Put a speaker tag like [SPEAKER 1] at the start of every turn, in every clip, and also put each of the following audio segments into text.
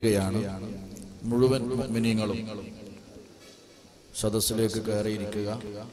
[SPEAKER 1] മുഴുവൻ മുഅ്മിനീങ്ങളും സദസ്സിലേക്ക് കയറിയിരിക്കുക.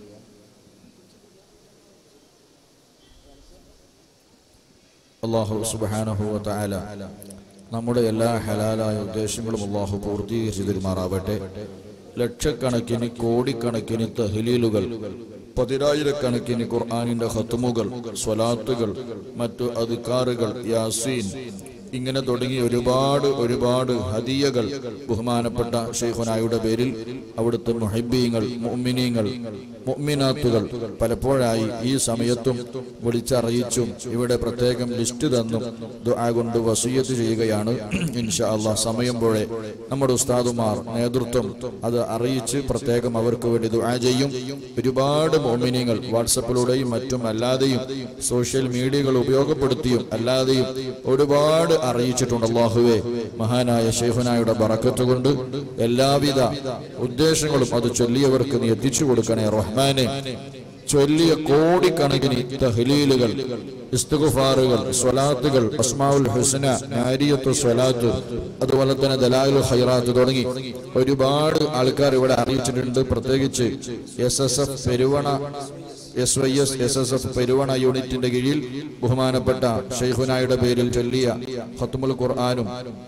[SPEAKER 1] അല്ലാഹു സുബ്ഹാനഹു വ തആല നമ്മുടെ എല്ലാ ഹലാലായ ഉദ്ദേശങ്ങളും അല്ലാഹു പൂർത്തീകരിച്ചു തരുമാറാവട്ടെ. ലക്ഷക്കണക്കിന് കോടിക്കണക്കിന് തഹ്ലീലുകൾ, പതിനായിരക്കണക്കിന് ഖുർആനിന്റെ ഖത്മുകൾ, സ്വലാത്തുകൾ, മറ്റു അദ്കാറുകൾ, യാസീൻ, ഇങ്ങനെ തുടങ്ങി ഒരുപാട് ഹദിയകൾ ബഹുമാനപ്പെട്ട ശൈഖുനായുടെ പേരിൽ അവിടുത്തെ മുഹിബ്ബീങ്ങൾ, മുഅ്മിനീങ്ങൾ, മുഅ്മിനാത്തുകൾ പലപ്പോഴായി ഈ സമയത്തും വിളിച്ചറിയിച്ചും ഇവിടെ പ്രത്യേകം ലിസ്റ്റ് തന്നും ദുആ കൊണ്ട് വസിയത്ത് ചെയ്യുകയാണ്. ഇൻഷാ അല്ലാഹ് സമയം പോലെ നമ്മുടെ ഉസ്താദുമാർ നേതൃത്വം അത് അറിയിച്ച് പ്രത്യേകം അവർക്ക് വേണ്ടി ദുആ ചെയ്യും. ഒരുപാട് മുഅ്മിനീങ്ങൾ വാട്സപ്പിലൂടെയും മറ്റും അല്ലാതെയും സോഷ്യൽ മീഡിയകൾ ഉപയോഗപ്പെടുത്തിയും അല്ലാതെയും ഒരുപാട് അറിയിച്ചിട്ടുണ്ട്. അല്ലാഹുവേ, മഹാനായ ശൈഖുനായുടെ ബറക്കത്ത് കൊണ്ട് എല്ലാവിധ ഉദ്ദേശങ്ങളും അത് ചൊല്ലിയവർക്ക് നീ എത്തിച്ചു കൊടുക്കണേ റഹ്മാനെ. ചൊല്ലിയ കോടിക്കണക്കിന് തഹ്ലീലുകൾ, ഇസ്തിഗ്ഫാറുകൾ, സ്വലാത്തുകൾ, അസ്മാഉൽ ഹുസ്ന, നാരിയത്തു സ്വലാത്ത്, അതുപോലെ തന്നെ ദലായിലുൽ ഖൈറാത്ത് തുടങ്ങി ഒരുപാട് ആൾക്കാർ ഇവിടെ അറിയിച്ചിട്ടുണ്ട്. പ്രത്യേകിച്ച് SSF പെരുവണ SYS SSF പെരുവണ യൂണിറ്റിന്റെ കീഴിൽ ബഹുമാനപ്പെട്ട ശൈഖുനായുടെ പേരിൽ ചൊല്ലിയ ഖത്മുൽ ഖുർആനും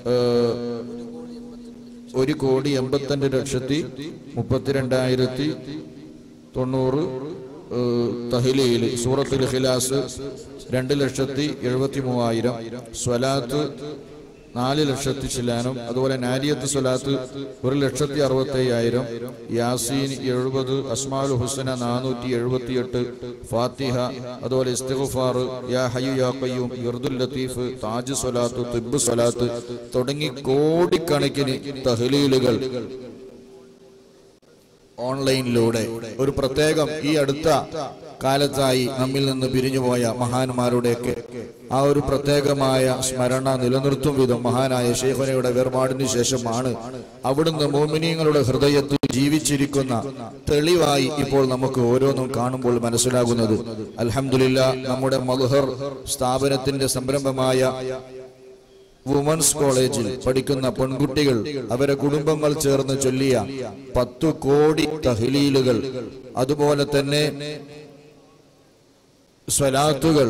[SPEAKER 1] 1,82,032 തഹ്ലീൽ, സൂറത്തുൽ ഇഖ്ലാസ് 2,73,000, സ്വലാത്ത് 4,00,000 ചില്ലാനും, അതുപോലെ നാരിയത്ത് സ്വലാത്ത് 1,65,000, യാസീൻ 70, അസ്മാഉൽ ഹുസ്ന 478, ഫാത്തിഹ, അതുപോലെ ഇസ്തിഗ്ഫാർ, യാ ഹയ്യു യാ ഖയ്യൂം, യർദുൽ ലത്തീഫ്, താജ് സ്വലാത്ത്, തിബ്ബ് സ്വലാത്ത് തുടങ്ങി കോടിക്കണക്കിന് തഹ്ലീലുകൾ ഓൺലൈനിലൂടെ ഒരു പ്രത്യേകം ഈ അടുത്ത കാലത്തായി നമ്മിൽ നിന്ന് പിരിഞ്ഞുപോയ മഹാന്മാരുടെയൊക്കെ ആ ഒരു പ്രത്യേകമായ സ്മരണ നിലനിർത്തും വിധം മഹാനായ ശൈഖുനയുടെ വേർപാടിന് ശേഷമാണ് അവിടുന്ന് മുഅ്മിനീങ്ങളുടെ ഹൃദയത്തിൽ ജീവിച്ചിരിക്കുന്ന തെളിവായി ഇപ്പോൾ നമുക്ക് ഓരോന്നും കാണുമ്പോൾ മനസ്സിലാകുന്നത്. അൽഹംദുലില്ലാഹ്, നമ്മുടെ മദ്ഹർ സ്ഥാപനത്തിന്റെ സംരംഭമായ വുമൻസ് കോളേജിൽ പഠിക്കുന്ന പെൺകുട്ടികൾ, അവരെ കുടുംബങ്ങൾ ചേർന്ന് ചൊല്ലിയ 10 കോടി തഹ്ലീലുകൾ, അതുപോലെ തന്നെ സ്വലാത്തുകൾ,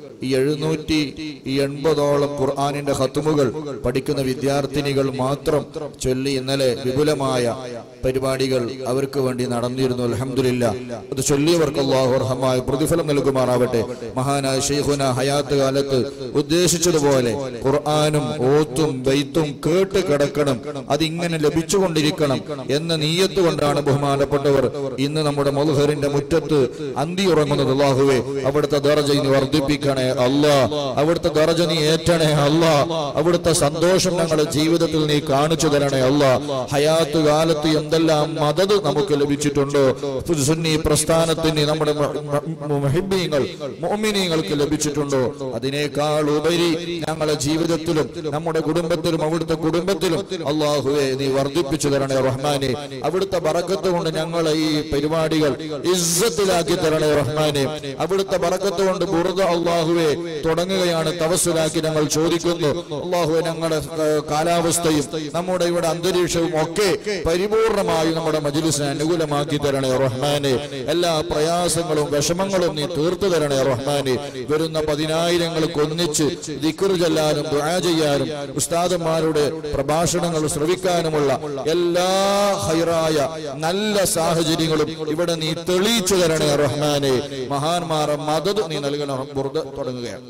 [SPEAKER 1] 780ഓളം ഖുർആനിന്റെ ഖത്മുകൾ പഠിക്കുന്ന വിദ്യാർത്ഥിനികൾ മാത്രം ചൊല്ലി ഇന്നലെ വിപുലമായ പരിപാടികൾ അവർക്ക് വേണ്ടി നടന്നിരുന്നു. അൽഹംദുലില്ലാഹ്, അത് ചൊല്ലിയവർക്ക് അല്ലാഹു അർഹമായ പ്രതിഫലം നൽകുമാറാവട്ടെ. മഹാനായ ശൈഖുന ഹയാത്ത് കാലത്ത് ഉദ്ദേശിച്ചതുപോലെ ഖുർആനും ഓത്തും ബൈത്തും കേട്ട് കിടക്കണം, അതിങ്ങനെ ലഭിച്ചുകൊണ്ടിരിക്കണം എന്ന നിയ്യത്ത് കൊണ്ടാണ് ബഹുമാനപ്പെട്ടവർ ഇന്ന് നമ്മുടെ മദ്ഹറിന്റെ മുറ്റത്ത് അന്തിയുറങ്ങുന്നത്. അല്ലാഹുവേ, അവിടുത്തെ ദറജ നീ വർദ്ധിപ്പിക്കണേ അല്ലാ, അവിടുത്തെ ദറജ നീ ഏറ്റണേ അല്ലാ, അവിടുത്തെ സന്തോഷം ഞങ്ങളുടെ ജീവിതത്തിൽ നീ കാണിച്ചു തരണേ അല്ലാ. ഹയാത്ത് കാലത്ത് എന്തെല്ലാം മദദ് നമുക്ക് ലഭിച്ചിട്ടുണ്ടോ, സുന്നി പ്രസ്ഥാനത്തിന് നമ്മുടെ മുഹിബ്ബീങ്ങൾ, മുഅ്മിനീങ്ങൾക്ക് ലഭിച്ചിട്ടുണ്ടോ, അതിനേക്കാൾ ഉപരി ഞങ്ങളുടെ ജീവിതത്തിലും നമ്മുടെ കുടുംബത്തിലും അവിടുത്തെ കുടുംബത്തിലും അല്ലാഹുവേ നീ വർദ്ധിപ്പിച്ചു തരണേ റഹ്മാനെ. അവിടുത്തെ ബറക്കത്ത് കൊണ്ട് ഞങ്ങളെ ഈ പരിപാടികൾ ഇസ്സത്തിലാക്കി തരണേ റഹ്മാനെ. അവിടുത്തെ ബറക്കത്ത് കൊണ്ട് ബുർദ അല്ലാഹുവേ തുടങ്ങുകയാണ്, തവസ്സുലാക്കി ഞങ്ങൾ ചോദിക്കുന്നു. അല്ലാഹുവേ, ഞങ്ങളുടെ കാലാവസ്ഥയും നമ്മുടെ ഇവിടെ അന്തരീക്ഷവും ഒക്കെ പരിപൂർണമായി നമ്മുടെ മജ്ലിസിനെ അനുകൂലമാക്കി തരണേ റഹ്മാനെ. എല്ലാ പ്രയാസങ്ങളും വിഷമങ്ങളും നീ തീർത്തു തരണേ റഹ്മാനെ. വരുന്ന 10,000-ങ്ങൾക്ക് ഒന്നിച്ച് ദിക്ർ ചൊല്ലാനും ദുആ ചെയ്യാനും ഉസ്താദന്മാരുടെ പ്രഭാഷണങ്ങൾ ശ്രവിക്കാനുമുള്ള എല്ലാ ഖൈറായ നല്ല സാഹചര്യങ്ങളും ഇവിടെ നീ തെളിയിച്ചു തരണേ റഹ്മാനെ. മഹാന്മാരെ മദദ് നീ നൽകണം. ബുർദ തുടങ്ങുകയാണ്.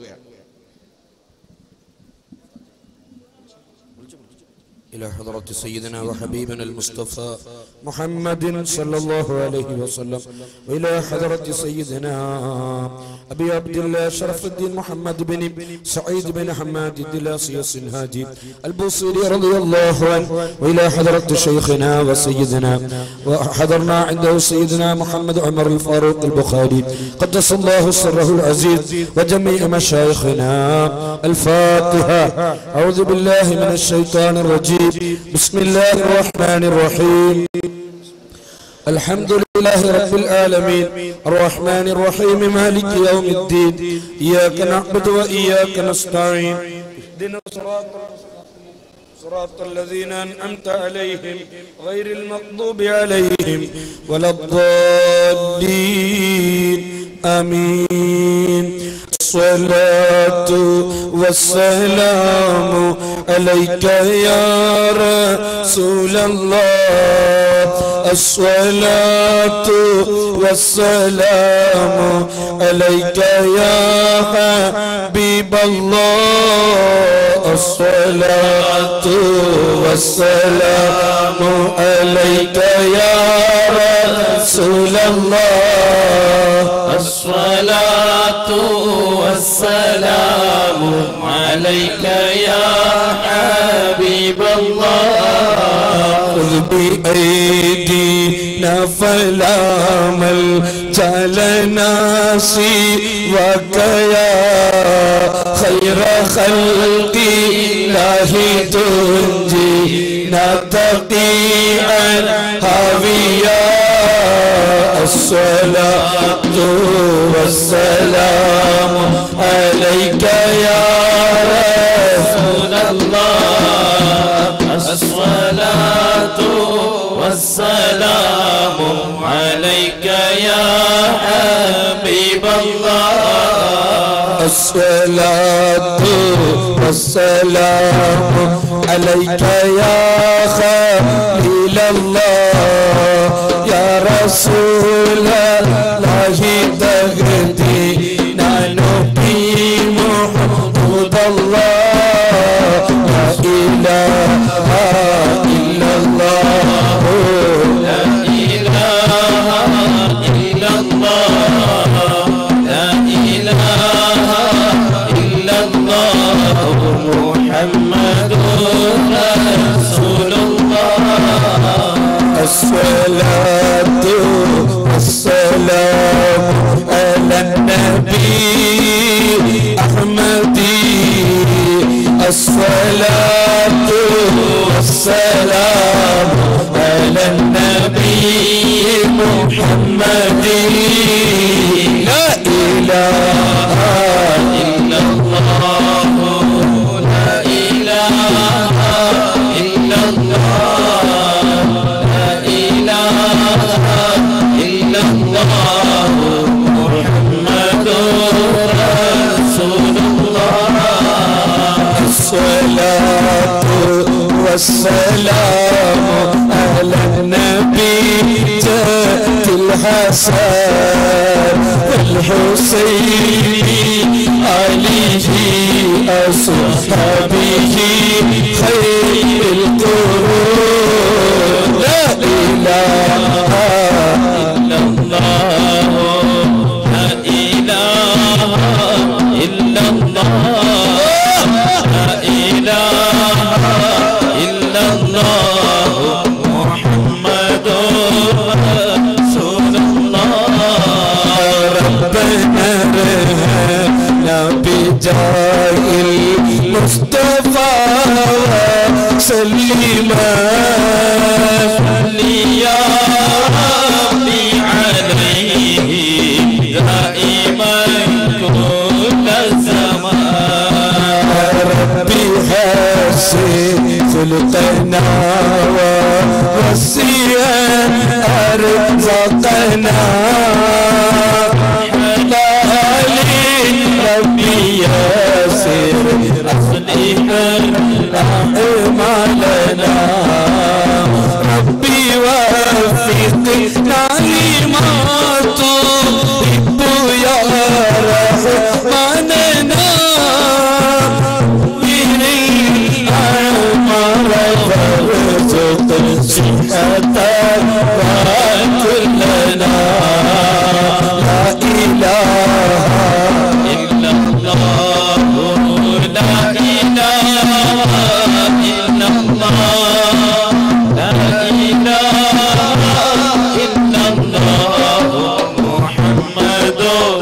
[SPEAKER 2] إلى حضرة سيدنا وحبيبنا المصطفى محمد صلى الله عليه وسلم، وإلى حضرة سيدنا أبي عبد الله شرف الدين محمد بن سعيد بن حماد الدلاسي السنهاجي البوصيري رضي الله عنه، وإلى حضرة شيخنا وسيدنا وحضرنا عنده سيدنا محمد عمر الفاروق البخاري قدس الله سره العزيز وجميع مشايخنا. الفاتحة. أعوذ بالله من الشيطان الرجيم. بسم الله الرحمن الرحيم. الحمد لله رب العالمين الرحمن الرحيم مالك يوم الدين إياك نعبد وإياك نستعين اهدنا الصراط صراط الذين أنعمت عليهم غير المغضوب عليهم ولا الضالين آمين. الصلاة والسلام عليك يا رسول الله. الصلاة والسلام عليك يا حبيب الله. الصلاة والسلام عليك يا رسول الله.
[SPEAKER 3] الصلاة والسلام عليك يا حبيب الله.
[SPEAKER 2] خذ بأيدينا فلا ملجأ لنا سواك يا خير خلق الله. تنجينا تقيا هاويا. الصلاة والسلام عليك يا رسول الله.
[SPEAKER 3] الصلاة والسلام عليك يا حبيب الله.
[SPEAKER 2] الصلاة والسلام عليك يا خليل الله. يا رسول الله تهدينا نقيم حدود الله. لا إله إلا الله.
[SPEAKER 3] لا إله إلا الله. لا إله إلا الله. محمد رسول الله.
[SPEAKER 2] الصلاة والسلام على النبي أحمد. الصلاة والسلام على النبي محمد. لا إله
[SPEAKER 3] إلا الله. لا إله إلا الله. لا إله إلا الله. محمد رسول الله.
[SPEAKER 2] الصلاة والسلام على النبي جد الحسن والحسين عليه أصحابه خير القرون. لا إله
[SPEAKER 3] إلا الله. لا إله إلا الله. لا إله إلا الله. محمد رسول الله.
[SPEAKER 2] ربنا رحمنا بجاه المصطفى سلما.
[SPEAKER 3] يا ربي عليه دائما كل زمان.
[SPEAKER 2] ربي حسن خلقنا ووسع أرزقنا. حلال ربي يسر أصلح أعمالنا. ربي وفقنا لما تحب يا رحمننا. صحة وكلنا. لا إله
[SPEAKER 3] إلا الله. لا إله إلا الله. لا إله إلا الله. محمد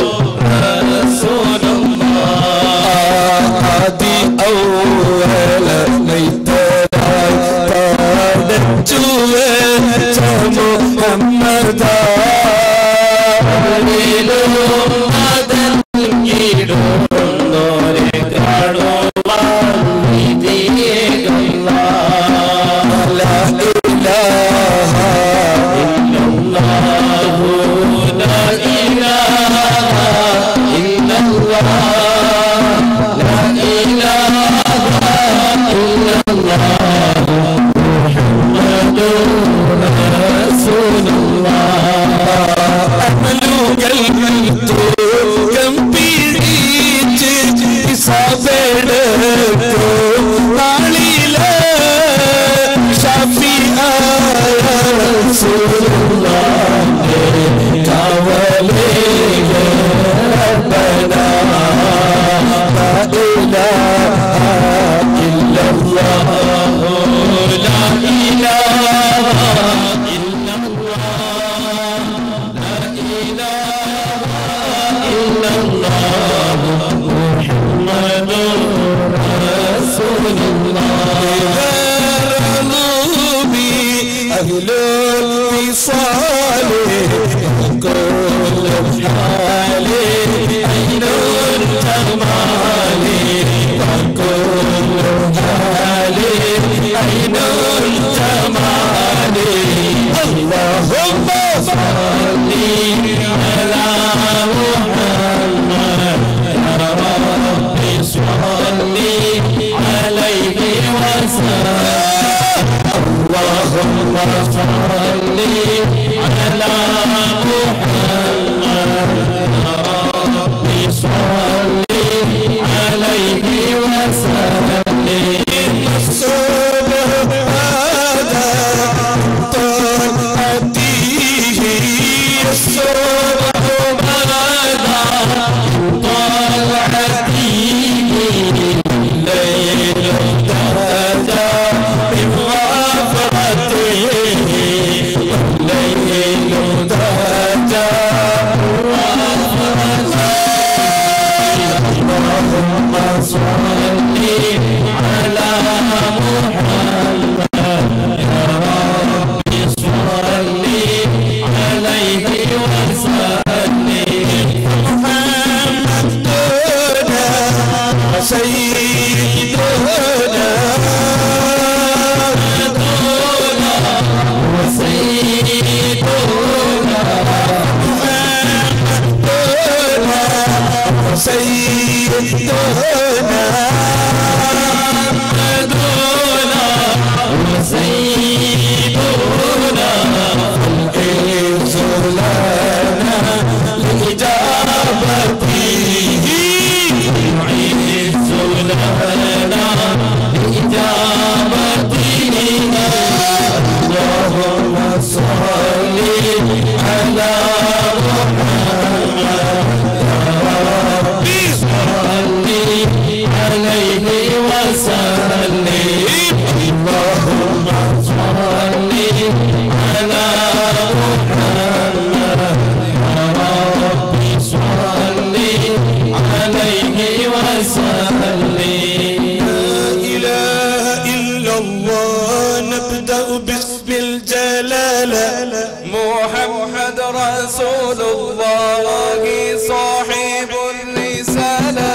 [SPEAKER 3] رسول الله.
[SPEAKER 2] هادي أول ليت ترجو
[SPEAKER 3] رسول الله أملوك الملتو كم بيريج إصابتكو عليلا شفيعا يا رسول الله كاوليك ربنا لا إله إلا الله لا إله إلا الله لا إله إلا الله محمد رسول الله أهل الوصال كل حال عين الجمال وكل حال عين الجمال اللهم صل على محمد يا ربي صل عليه وسلم اللهم صل على محمد يا ربي صل عليه وسلم السبحان طاعته السبحان طاعته الليل اهتدى بغفرته والليل اهتدى اللهم صل على محمد يا ربي صل عليه وسلم محمد سيدنا سيدنا محمدنا وسيدنا العز لنا لإجابته العز لنا لإجابته اللهم صل على عليه وسلم اللهم صل على محمد يا ربي صل عليه وسلم لا إله إلا الله نبدأ باسم الجلالة محمد رسول الله صاحب الرسالة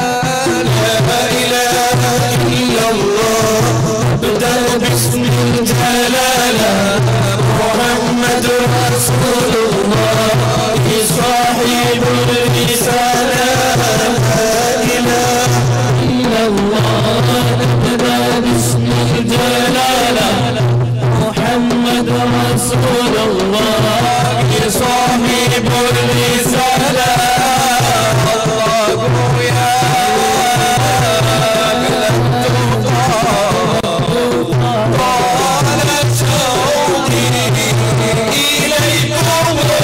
[SPEAKER 3] باسم الجلالة محمد رسول الله صاحب الرسالة لا إله إلا الله نبدأ باسم الجلالة محمد رسول الله صاحب الرسالة الله يا إليكم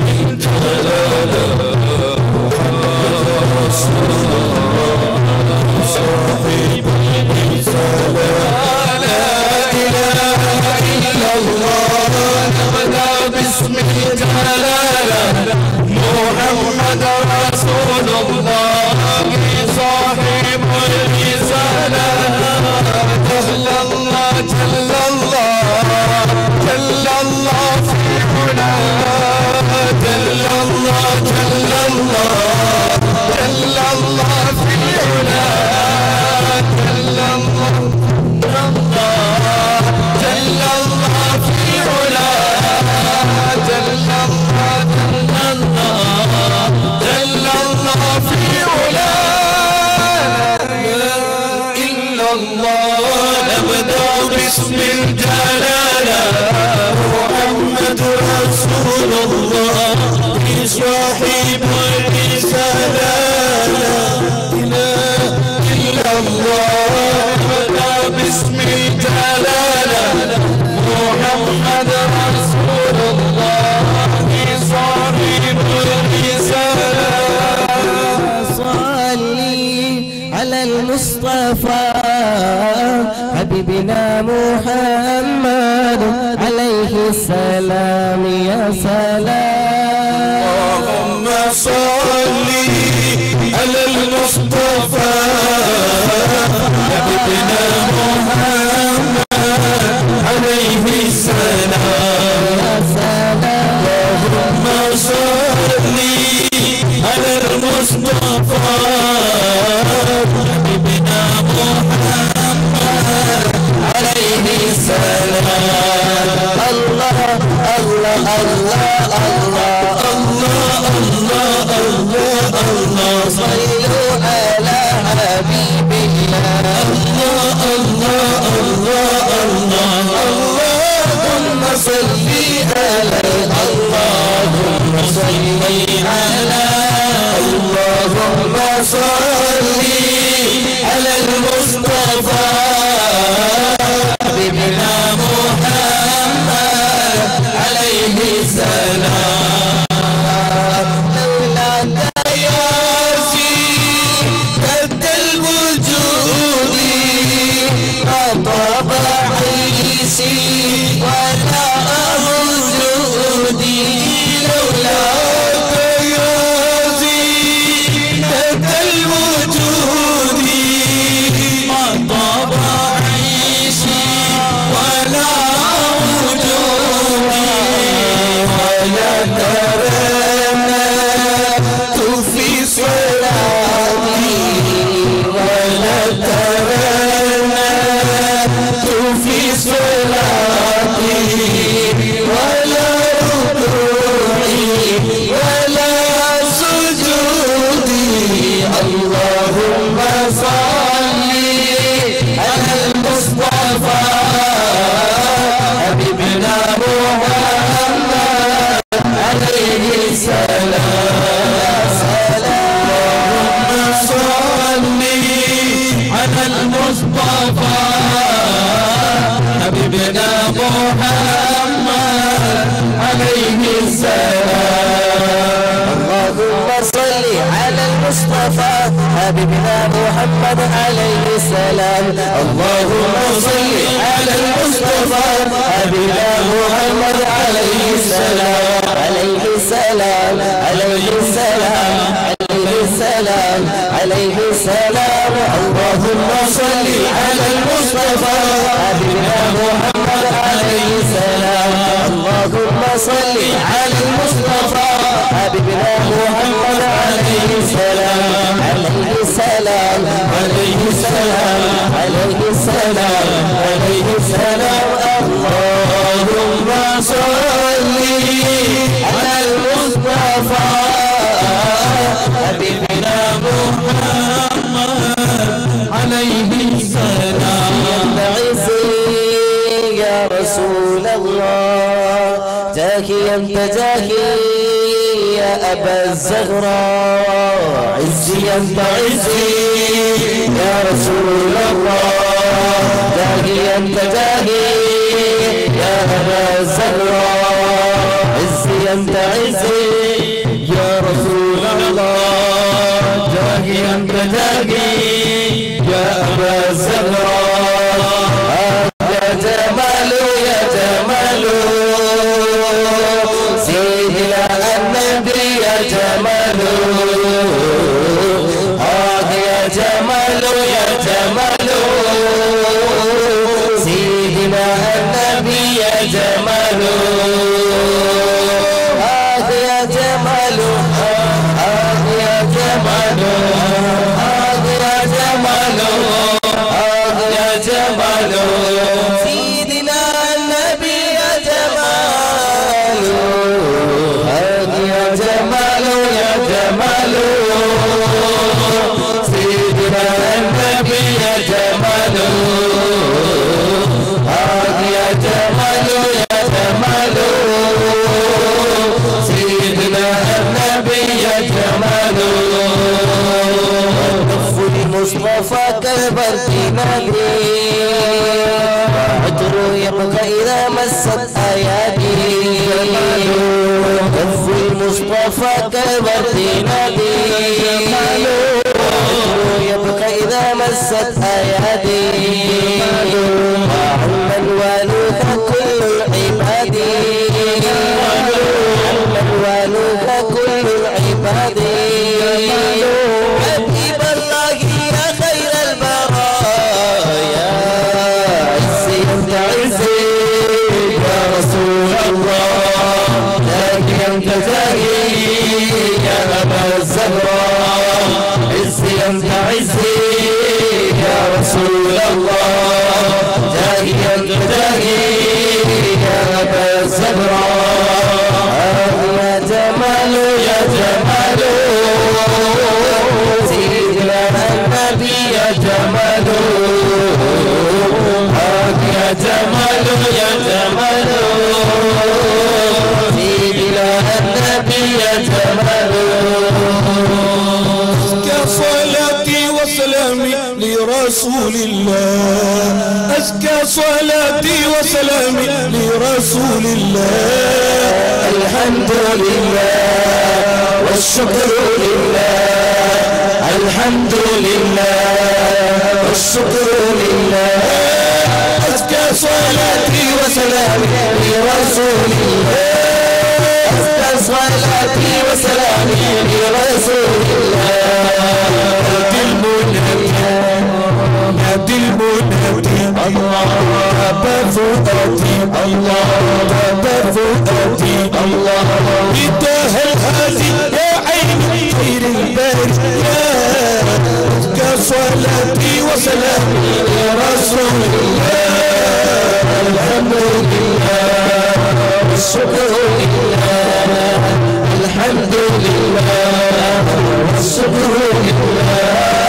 [SPEAKER 3] الجلالة محمد رسول الله صاحب الرسالة لا إله إلا الله نبدأ باسم الجلالة محمد رسول الله صاحب الرسالة جل الله جل الله جل الله في علاه جل الله جل الله جل الله في علاه جل الله جل الله في علاه جل الله جل الله في علاه لا إلا الله نبدأ باسم الجلالة محمد رسول الله صاحب الرسالة لا إله إلا الله نبدأ باسم الجلالة محمد رسول الله صاحب الرسالة
[SPEAKER 4] صلي على المصطفى حبيبنا محمد عليه السلام يا سلام
[SPEAKER 3] اللهم صل على المصطفى حبيبنا محمد عليه السلام
[SPEAKER 4] يا سلام
[SPEAKER 3] اللهم صل على المصطفى حبيبنا محمد عليه السلام
[SPEAKER 4] الله الله الله الله
[SPEAKER 3] الله الله الله
[SPEAKER 4] صلوا على حبيب الله
[SPEAKER 3] الله الله الله
[SPEAKER 4] اللهم صل عليه اللهم صل على
[SPEAKER 3] اللهم صل على المصطفى حبيبنا محمد عليه السلام
[SPEAKER 4] مولانا
[SPEAKER 3] يا زينة الوجود
[SPEAKER 4] ما طاب عيسي ولا وجودي
[SPEAKER 3] لولاك يا زينة الوجود ما طاب عيشي ولا وجودي ولا ترنت في صلاتي ولا ترنت في صلاتي ولا ركوعي ولا سجودي اللهم صل على المصطفى حبيبنا محمد عليه السلام اللهم صل على المصطفى حبيبنا محمد عليه السلام
[SPEAKER 4] اللهم صل على المصطفى حبيبنا محمد عليه السلام اللهم صل على المصطفى حبيبنا محمد عليه السلام عليه السلام عليه السلام عليه السلام عليه السلام اللهم صل على المصطفى حبيبنا محمد عليه السلام اللهم صل على المصطفى حبيبنا محمد عليه السلام عليه السلام عليه السلام عليه السلام عليه السلام اللهم صل على المصطفى حبيبنا محمد عليه السلام يا رسول الله جاهي أنت جاهي يا أبا الزهراء عزي أنت عزي يا رسول الله جاهي أنت جاهي يا أبا الزهراء عزي أنت عزي
[SPEAKER 3] يا رسول الله جاهي أنت جاهي يا أبا الزهراء
[SPEAKER 4] يا جمال يا جمال سيدنا النبي يا جمال يا جمال يا جمال سيدنا النبي يا جمال يا جمال يا جمال يا جمال يا جمال سيدنا النبي يا جمال يا جمال يا جمال سيدنا النبي يا جمال يا جمال يا جمال سيدنا النبي يا جمال المصطفى كالبرد نادي عطر يبقى إذا مست أيادي كف المصطفى كالبرد نادي عطر يبقى إذا مست أيادي عمن والوك كل العباد عمن والوك كل العباد حبيب الله يا خير البرايا عزي انت عزي
[SPEAKER 3] يا رسول الله جاهي أنت جاهي يا أبا الزهراء عزي أنت عزي يا رسول الله جاهي أنت جاهي يا أبا الزهراء
[SPEAKER 4] يا جمال
[SPEAKER 3] يا جمال
[SPEAKER 4] سيدنا النبي
[SPEAKER 3] يا جمال يا جمال يا جمال
[SPEAKER 4] سيدنا النبي
[SPEAKER 3] يا جمال
[SPEAKER 2] صلاتي وسلامي لرسول الله أزكى صلاتي وسلامي لرسول الله
[SPEAKER 3] الحمد لله والشكر لله الحمد لله والشكر لله أزكى صلاتي وسلامي لرسول الله أزكى صلاتي وسلامي لرسول الله
[SPEAKER 2] نادي المنادي
[SPEAKER 3] الله
[SPEAKER 2] بفؤادي
[SPEAKER 3] الله
[SPEAKER 2] بفؤادي
[SPEAKER 3] الله
[SPEAKER 2] بداه الهادي يا عين خير البرية كصلاتي وسلامي
[SPEAKER 3] لرسول الله الحمد لله والشكر لله الحمد لله والشكر لله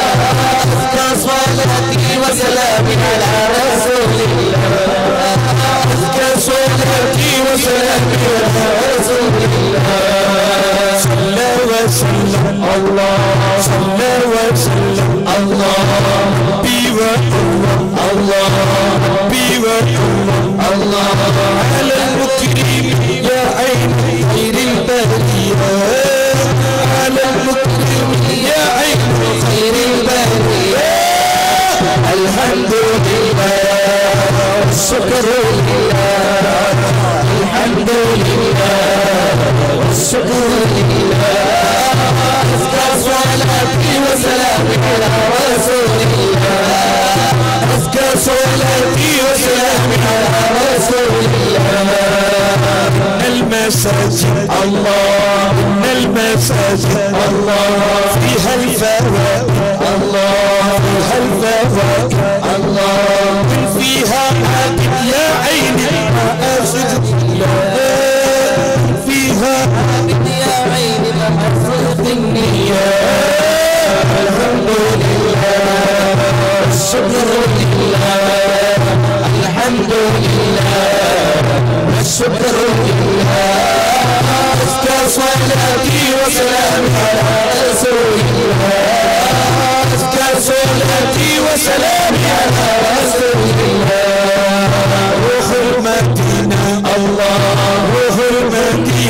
[SPEAKER 3] صلاتي وسلامي على رسول الله صلاتي وسلامي على رسول الله
[SPEAKER 2] صلى وسلم
[SPEAKER 3] الله
[SPEAKER 2] صلى وسلم
[SPEAKER 3] الله الله الله
[SPEAKER 2] على المكرم يا عين خير البرية على المكرم يا عين
[SPEAKER 3] خير البرية الحمد لله والشكر لله الحمد لله والشكر لله أزكى صلاتي وسلامي على رسول الله أزكى صلاتي وسلامي على رسول الله
[SPEAKER 2] المساجد
[SPEAKER 3] الله
[SPEAKER 2] المساجد
[SPEAKER 3] الله
[SPEAKER 2] فيها الفوائد
[SPEAKER 3] الله
[SPEAKER 2] فيها الفوائد
[SPEAKER 3] الله
[SPEAKER 2] فيها عاقب يا عيني ما أسجد فيها
[SPEAKER 4] يا عين محفوظ النية
[SPEAKER 3] الحمد لله الشكر لله الحمد لله الشكر لله أزكى صلاتي وسلامي على رسول الله أزكى صلاتي وسلامي على رسول الله
[SPEAKER 2] روح المدينة
[SPEAKER 3] الله
[SPEAKER 2] روح المدينة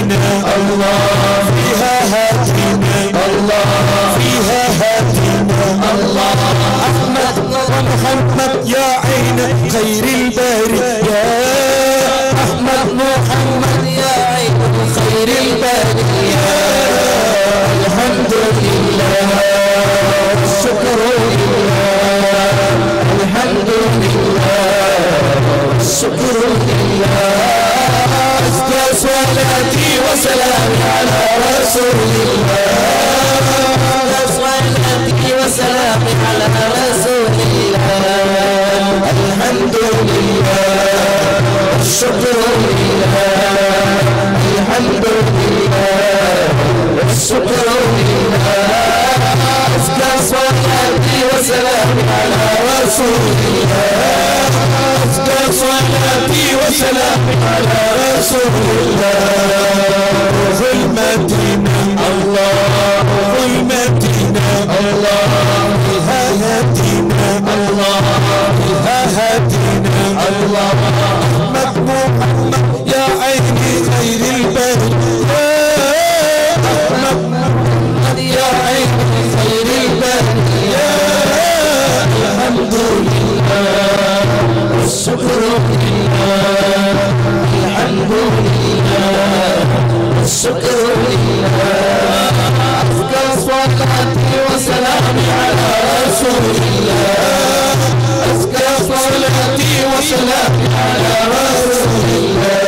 [SPEAKER 2] الله فيها هاتينا الله فيها هاتينا الله أحمد ومحمد يا عين خير البرية أحمد محمد يا عين خير البرية الحمد لله الشكر لله الحمد لله الشكر لله أزكى صلاتي وسلامي على رسول الله صلاتي وسلامي على رسول الله الحمد لله الشكر لله الحمد لله الشكر لله أزكى صلاتي وسلامي على رسول الله أزكى صلاتي وسلامي على رسول الله ظلمتنا الله ظلمتنا الله بها هدينا الله بها هدينا الله أحمد محمد يا عيني خير البرية أحمد محمد يا عيني خير البرية الحمد لله والشكر لله الحمد لله والشكر لله أزكى صلاتي وسلامي على رسول الله أزكى صلاتي وسلامي على رسول الله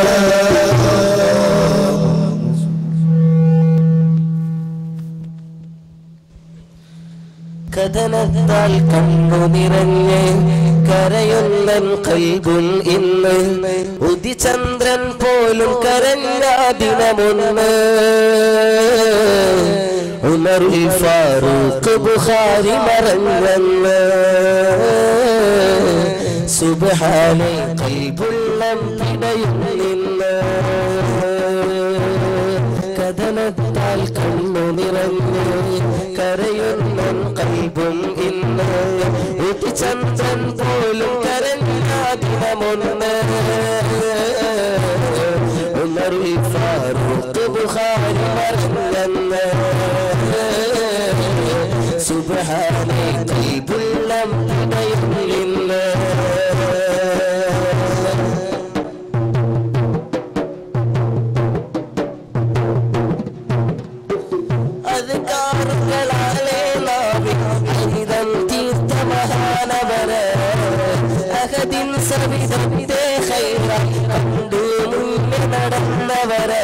[SPEAKER 4] കഥനത്താൽ കണ്ണു നിറഞ്ഞ് കരയുന്നൻ കൽബും ഇന്ന് ഉദിചന്ദ്രൻ പോലും കരഞ്ഞ ദിനമൊന്ന് ഉമറുൽ ഫാറൂഖ് ബുഖാരി മറഞ്ഞെന്ന് സുബ്ഹാനെ കൽബുള്ളം പിടയും നിന്ന് കഥനത്താൽ കണ്ണു നിറഞ്ഞ് കരയുന്നൻ കൽബും ഇന്ന് ഉദിചന്ദ്രൻ പോലും കരഞ്ഞ ദിനമൊന്ന് ഉമറുൽ ഫാറൂഖ് ബുഖാരി മറഞ്ഞെന്ന് സുബ്ഹാനെ കൽബുള്ളം പിടയും നിന്ന് അദ്കാറുകളാലേ നാവിധം തീർത്ത മഹാനവര് അഹദിൻ സവിധത്തെ ഖൈറ കണ്ടു മുന്നിൽ നടന്നവര്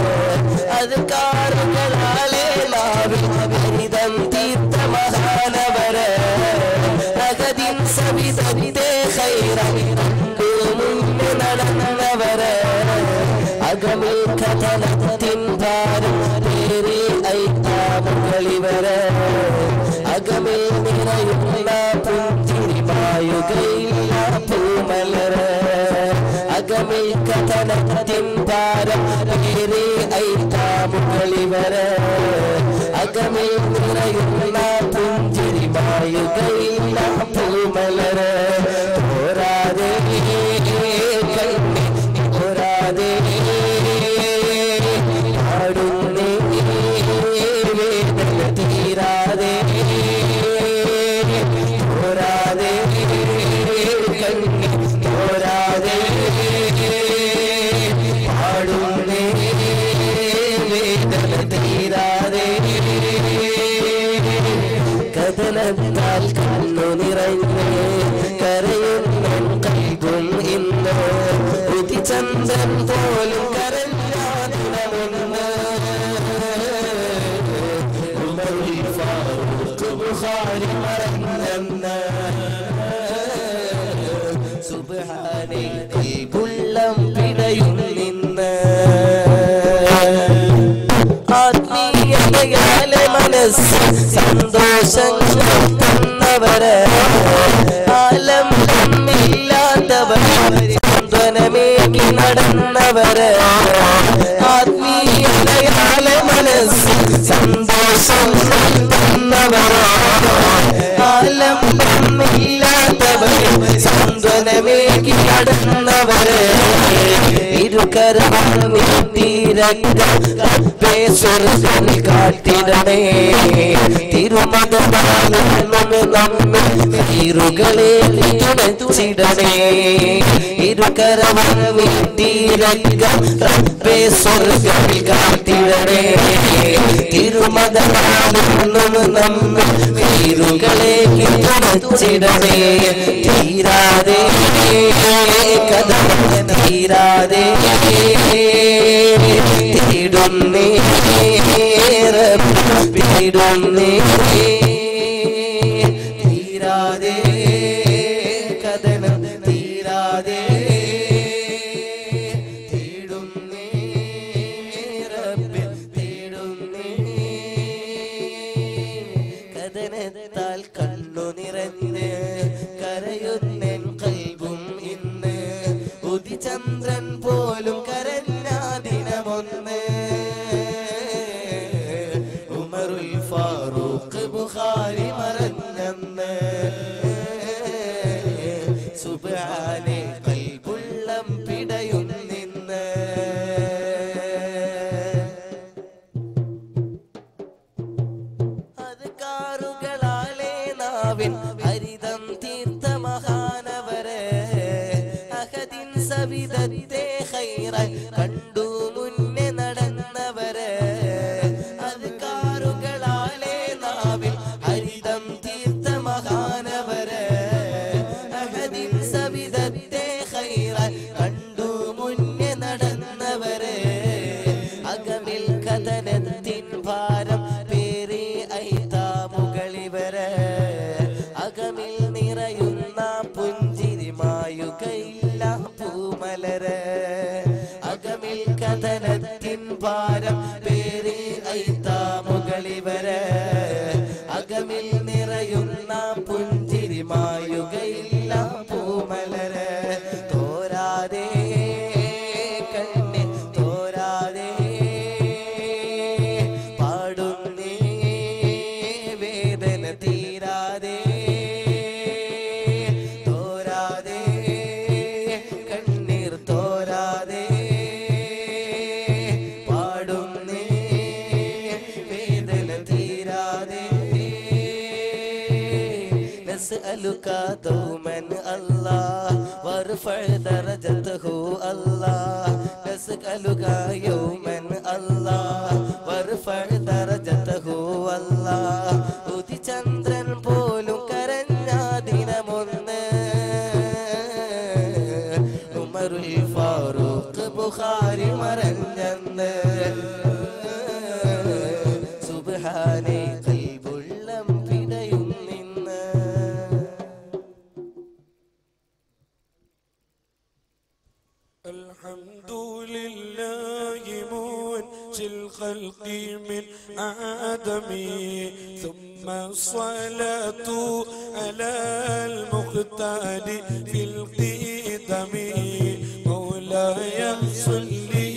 [SPEAKER 4] അദ്കാറുകളാലേ നാവിധം തീർത്ത മഹാനവര് അഹദിൻ സവിധത്തെ ഖൈറ കണ്ടു മുന്നിൽ നടന്നവര് അകമിൽ കഥനത്തിൻ ഭാരം പേരെ ഐത്താമുകളിവര് അകമിൽ നിറയുന്ന പുഞ്ചിരിമായുകയില്ല പൂമലര് അകമിൽ കഥനത്തിൻ ഭാരം പേരെ ഐത്താമുകളിവര് അകമിൽ നിറയുന്ന പുഞ്ചിരിമായുകയില്ല പൂമലര് പോരാതെ കണ്ണി പോരാതെ പാടുന്നേ വേദന തീരാതെ പോരാതെ കണ്ണി പോരാതെ പാടുന്നേ വേദന തീരാതെ കഥനത്താൽ കണ്ണു നിറഞ്ഞ് കരയുന്ന കൽബും ഇന്ന് ഉദിചന്ദ്രൻ പോലും കരഞ്ഞ ദിനമൊന്ന് ഉമറുൽ ഫാറൂഖ് ബുഖാരി മറഞ്ഞെന്ന് സുബ്ഹാനെ കൽബുള്ളം പിടയും നിന്ന് ആത്മീയതയാലെ മനസ്സ് സന്തോഷങ്ങൾ തന്നവര് ആലം ഇല്ലാത്തവര് സാന്ത്വനമേകി നടന്നവര് ആത്മീയതയാലെ മനസ്സ് സന്തോഷം തന്നവര് ആലം ഇല്ലാത്തവര് സാന്ത്വനമേകി നടന്നവര് ഇരുകരം നീട്ടി റബ്ബേ സ്വർഗ്ഗം കാട്ടിടണേ തിരുമദനാലും നമ്മെ ഇരുകളെ തുണച്ചിടണേ ഇരുകരവും നീട്ടിരംഗം റബ്ബേ സ്വർഗ്ഗം കാട്ടിടണേ തിരുമദനാലും നമ്മെ ഇരുകളെ തുണച്ചിടണേ തീരാതെ കഥ തീരാതെ തേടുന്നേ തേടുന്നേ തീരാതെ കഥനം തീരാതെ തേടുന്നേ തേടുന്നേ കഥനത്താൽ കണ്ണു നിറഞ്ഞ് കരയുന്നൻ കൽബും ഇന്ന് ഉദിചന്ദ്രൻ പോലും കരഞ്ഞ ദിനമൊന്ന് ഉമറുൽ ഫാറൂഖ് ബുഖാരി മറഞ്ഞന്ന് സുബ്ഹാനെ കൽബുള്ളം പിടയുന്നിന്ന് അത് കാറുകളാലേ നാവിൻ ഹരിതം തീർത്ത മഹാനവരെ അഹദിൻ സവിധത്തെ ഖൈറായി കണ്ടു മുന്നേ നടന്നവരെ അത് കാറുകളാലേ നാവിൽ ഹരിതം തീർത്ത മഹാനവരെ അഹദിൻ സവിധത്തെ ഖൈറായി കണ്ടു മുന്നേ നടന്നവരെ അകമിൽ കഥനത്തിൻ ഭാരം പേറി ഐതാമുകളിവരെ അകമിൽ നിറയുന്ന പുഞ്ചിരിമായുകയില്ല പൂമലരെ അകമിൽ കഥനത്തിൻ ഭാരം പേറി ഐതാമുകളിവരെ അകമിൽ നിറയുന്ന പുഞ്ചിരിമായുകയില്ല പൂമലരെ തോരാതെ കണ്ണി തോരാതെ പാടുന്നേ വേദന തീരാതെ തോരാതെ കണ്ണീർ തോരാതെ പാടുന്നേ വേദന തീരാതെ نسألك دوما الله وارفع درجته الله نسألك يوما الله وارفع درجته الله ഉദിചന്ദ്രൻ പോലും കരഞ്ഞ ദിനമൊന്ന് ഉമറുൽ ഫാറൂഖ് ബുഖാരി മറഞ്ഞന്ന് സുബ്ഹാനെ കൽബുള്ളം പിടയുന്നിന്ന്
[SPEAKER 2] الحمد لله منشئ الخلق من آدم ثم الصلاة على المختار في القدم مولاي صل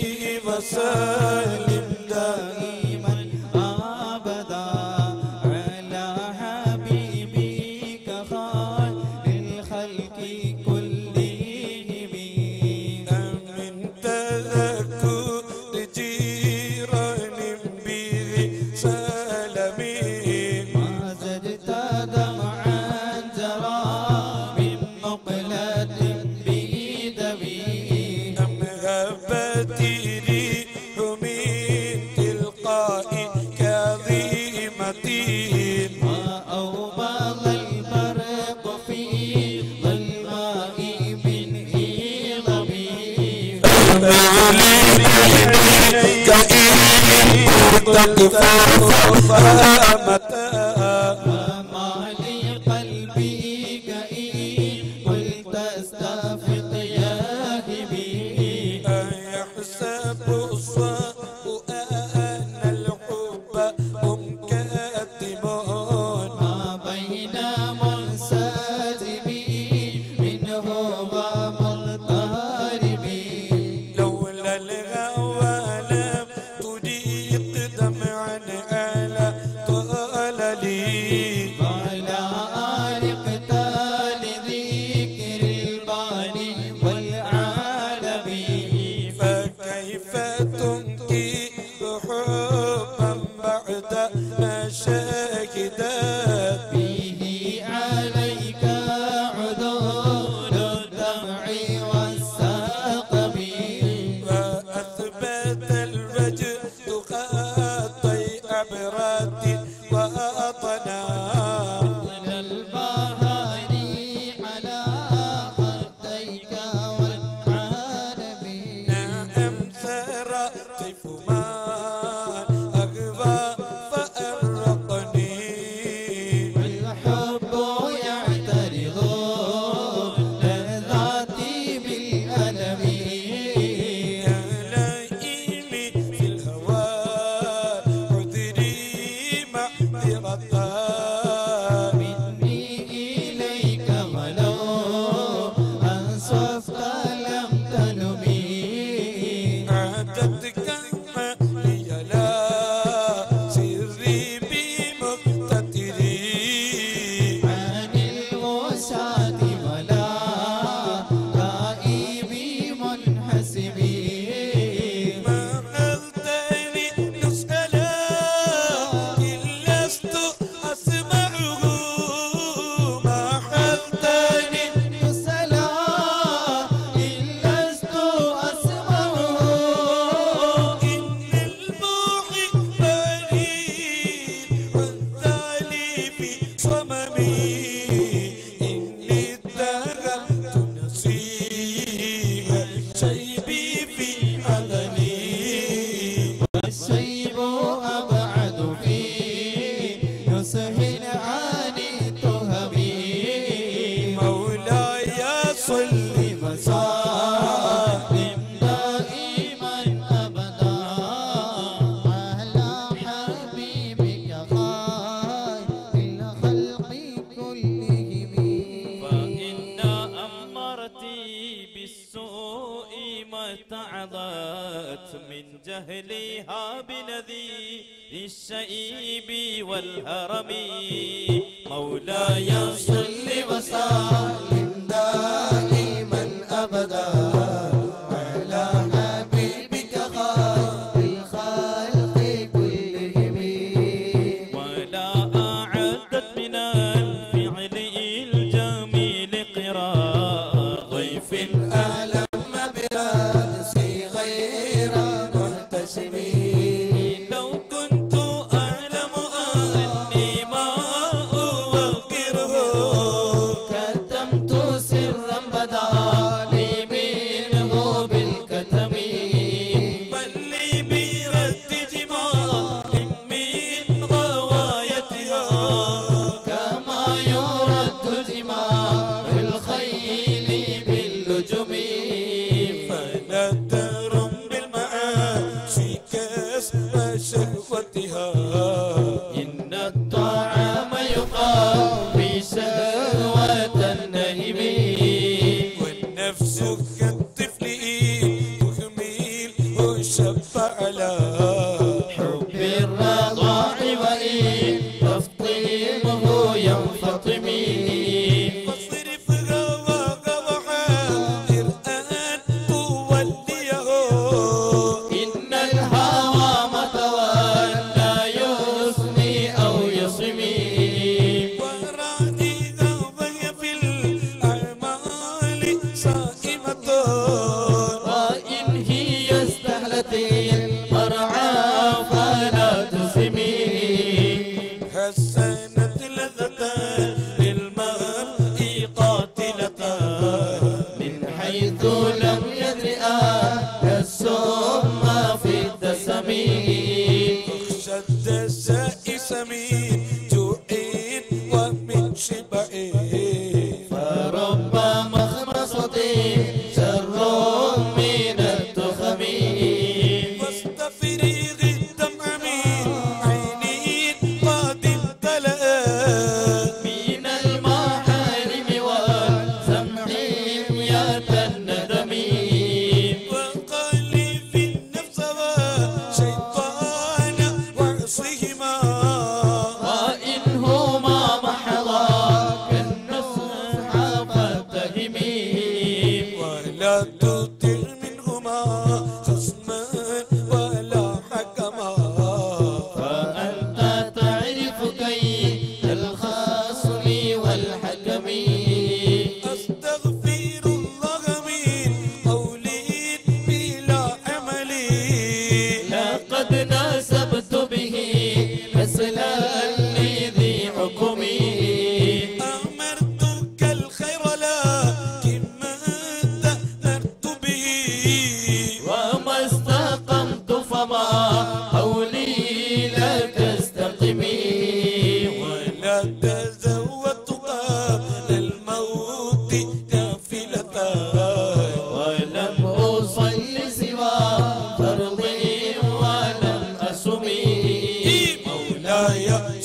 [SPEAKER 2] وسلم دائما
[SPEAKER 3] أبدا على حبيبك خير الخلق كلهم
[SPEAKER 2] من تذكر جيران بذي سلمي
[SPEAKER 3] ما زدت دمعا جرى من مقلة بدمي
[SPEAKER 2] أم هبت ريح من تلقاء كظيمة
[SPEAKER 3] ما أوبل البرق في ظلماء من إيضمي وما لقلبي كئيب قلت استفق يا هبي
[SPEAKER 2] أيحسب الصاء أن الحب منكتم
[SPEAKER 3] ما بين منسجمي منه ومضطربي
[SPEAKER 2] لولا الهوى لم تضيق دمعا على طال بعد ما شهدت
[SPEAKER 3] به عليك عدول الدمع والسقم
[SPEAKER 2] وأثبت الوجد خطي عبرات وأطنا
[SPEAKER 3] من البهاري على خديك والعالمين
[SPEAKER 2] نعم ثرى طيف ما أغوى فأرقني
[SPEAKER 3] والحب يعترض لذاتي بالألم
[SPEAKER 2] يا لئيمي في الهوى عذري معذرة
[SPEAKER 3] مني إليك ولو أنصفت لم تلمي
[SPEAKER 2] عادتك لي لا سري بمقتدري
[SPEAKER 3] عن الوسعة ولا غائبي منحسبي
[SPEAKER 2] ما خلتني نسألا إن لست أسمعه ما خلتني
[SPEAKER 3] يسألا إن لست أسمعه
[SPEAKER 2] إن الموحي بريء والثاني في صممي إني اتخذت نصيبا شيبي في أذني
[SPEAKER 3] والشيب أبعد في نصح عن التهم
[SPEAKER 2] مولاي صل
[SPEAKER 3] وسلم دائما أبدا على حبيبك خير الخلق كلهم
[SPEAKER 5] فإن أمرتي بالسوء ما اتعظت من جهلها بنذير الشئيب والهرم مولاي
[SPEAKER 3] صل وسلم دائما أبدا على حبيبك خير الخلق كلهم
[SPEAKER 5] ولا أعدت من الفعل الجميل قراء ضيف
[SPEAKER 3] ألم برأسي غير محتسب
[SPEAKER 5] لو كنت أعلم أني ما أوقره
[SPEAKER 3] كتمت سرا بدا لي منه بالكتم
[SPEAKER 5] بل لي برد جمال من غوايتها
[SPEAKER 3] كما يرد جماع الخيل باللجم
[SPEAKER 2] فلا ترم بالمعاصي كسب شهوتها
[SPEAKER 3] إن الطعام يقوي شهوة النهم
[SPEAKER 2] والنفس كالطفل تهميل وشب على
[SPEAKER 3] حب الرضاع وإن تفطيمه ينفطمي
[SPEAKER 2] فاصرف هواك وحاذر أن توليه
[SPEAKER 3] إن الهوى متولى يثني أو يصمي
[SPEAKER 2] ورائها وهي في الأعمال صائمة
[SPEAKER 3] وإن هي استهلت المرعى فلا تسمي
[SPEAKER 2] حسنت لذة للمرء قاتلة
[SPEAKER 3] من حيث لم يدر السم في الدسم
[SPEAKER 2] اخشى الدسائس من جوع ومن شبع
[SPEAKER 3] فرب مخمصة شر من التخم
[SPEAKER 2] واستفرغ الدمع من عين قد امتلأت
[SPEAKER 3] من المحارم والسمح مياه الندم
[SPEAKER 2] وقلب النفس والشيطان وعصيهما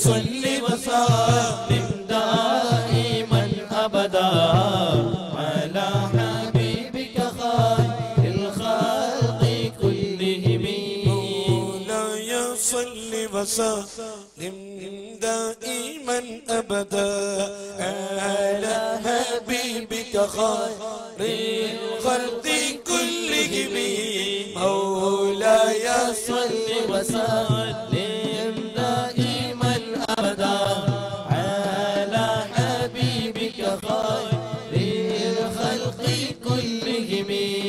[SPEAKER 3] صل وسلم دائما أبدا على حبيبك خير الخلق كلهم
[SPEAKER 2] مولاي صل وسلم دائما أبدا على حبيبك خير الخلق كلهم مولاي
[SPEAKER 3] صل وسلم دائما أبدا على حبيبك خير الخلق كلهم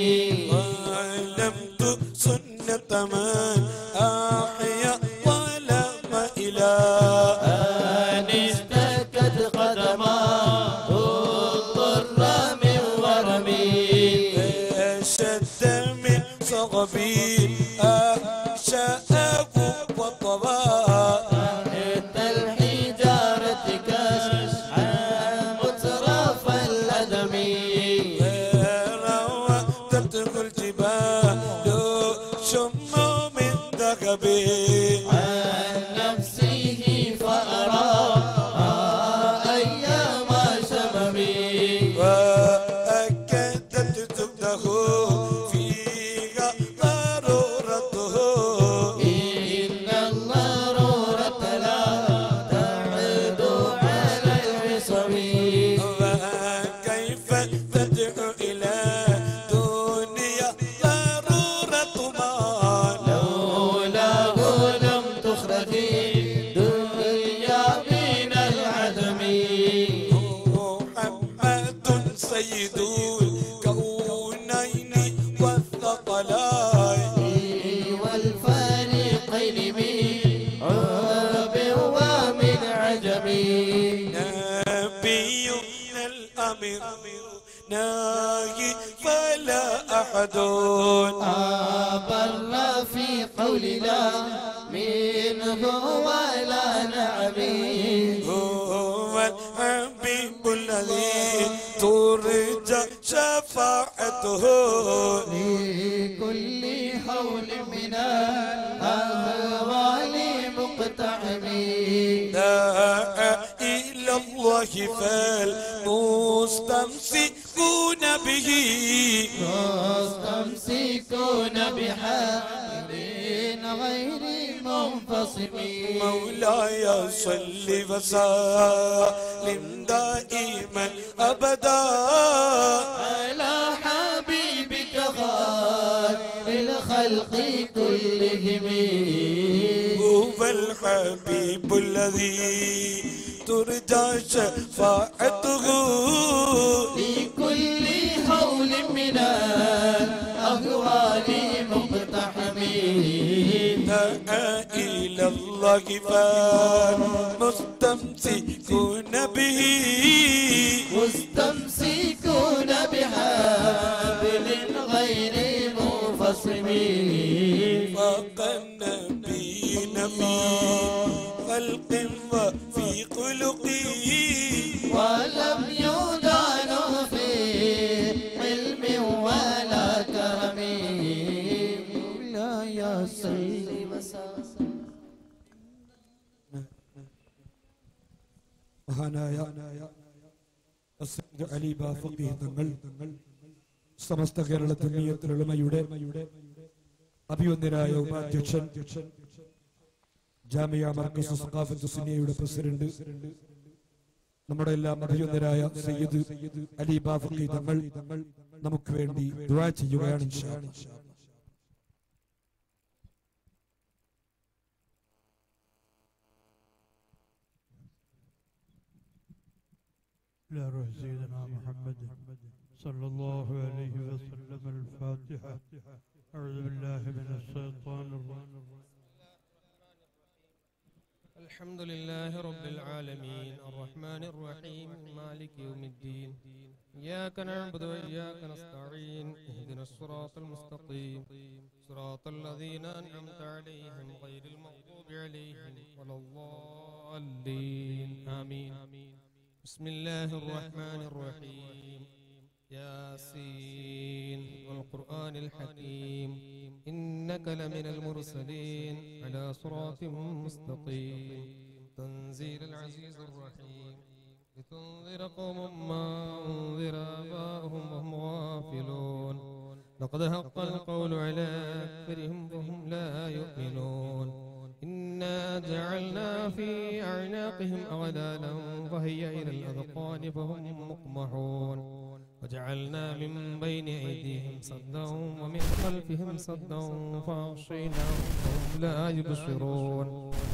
[SPEAKER 2] علمت سنة من أحيا ظلام إله
[SPEAKER 3] أن اشتكت قدماه الضر من ورمي
[SPEAKER 2] شد من صغبي أشاءه وطباء
[SPEAKER 3] تحت الحجارة كشعا مترف الأدم
[SPEAKER 2] روتته الجبال شم من ذهبي
[SPEAKER 3] عن نفسه فأرى أيام شبابي
[SPEAKER 2] وأكدت زبده فيها ضرورته
[SPEAKER 3] إن الضرورة لا تعد على العصم
[SPEAKER 2] وكيف تدعو إلى دنيا ضرورة ما
[SPEAKER 3] لولاه لم تخرج الدنيا من العدم
[SPEAKER 2] محمد سيد الكونين والثقلين
[SPEAKER 3] والفريقين من عرب ومن عجم
[SPEAKER 2] نبينا الأمير ناهي فلا أحد
[SPEAKER 3] أبر في قول لا منه ولا نعم
[SPEAKER 2] هو الحبيب الذي ترجى شفاعته
[SPEAKER 3] لكل حول من الأهوال مقتحم
[SPEAKER 2] دعا إلى الله فالمستمسكون به
[SPEAKER 3] مستمسكون بحبل غير منفصم
[SPEAKER 2] مولاي صل وسلم دائما أبدا
[SPEAKER 3] على حبيبك خير الخلق كلهم
[SPEAKER 2] هو الحبيب الذي ترجى شفاعته
[SPEAKER 3] لكل حول من الأهوال مقتحم
[SPEAKER 2] دعا إلى الله فالمستمسكون به
[SPEAKER 3] مستمسكون بحبل غير منفصم
[SPEAKER 2] فوق النبيين في خلق وفي خلق
[SPEAKER 3] ولم يدانوا في علم ولا كرم لا يصل
[SPEAKER 2] മഹാനായ അസ്സയ്യിദ് അലി ബാഫഖി തങ്ങൾ സമസ്ത കേരള ജമിയത്തുൽ ഉലമയുടെ അഭിവന്ദനായ ഉപാധ്യക്ഷൻ ജാമിയ മർക്കസ് സഖാഫത്ത് സുന്നിയയുടെ പ്രസിഡന്റ് നമ്മുടെ എല്ലാം അഭിവന്ദനായ സയ്യിദ് അലി ബാഫഖി തങ്ങൾ നമുക്ക് വേണ്ടി ദുആ ചെയ്യുകയാണ് ഇൻഷാ അല്ലാഹ്.
[SPEAKER 6] إلى روح سيدنا محمد صلى الله عليه وسلم. الفاتحة. أعوذ بالله من الشيطان الرجيم.
[SPEAKER 7] الحمد لله رب العالمين الرحمن الرحيم مالك يوم الدين إياك نعبد وإياك نستعين اهدنا الصراط المستقيم صراط الذين أنعمت عليهم غير المغضوب عليهم ولا الضالين آمين. بسم الله الرحمن الرحيم ياسين والقرآن الحكيم إنك لمن المرسلين على صراط مستقيم تنزيل العزيز الرحيم لتنذر قوم ما أنذر آباؤهم وهم غافلون لقد حق القول على أكثرهم وهم لا يؤمنون إنا جعلنا في أعناقهم أغلالا فهي إلى الأذقان فهم مقمحون وجعلنا من بين أيديهم سدا ومن خلفهم سدا فأغشيناهم فهم لا يبصرون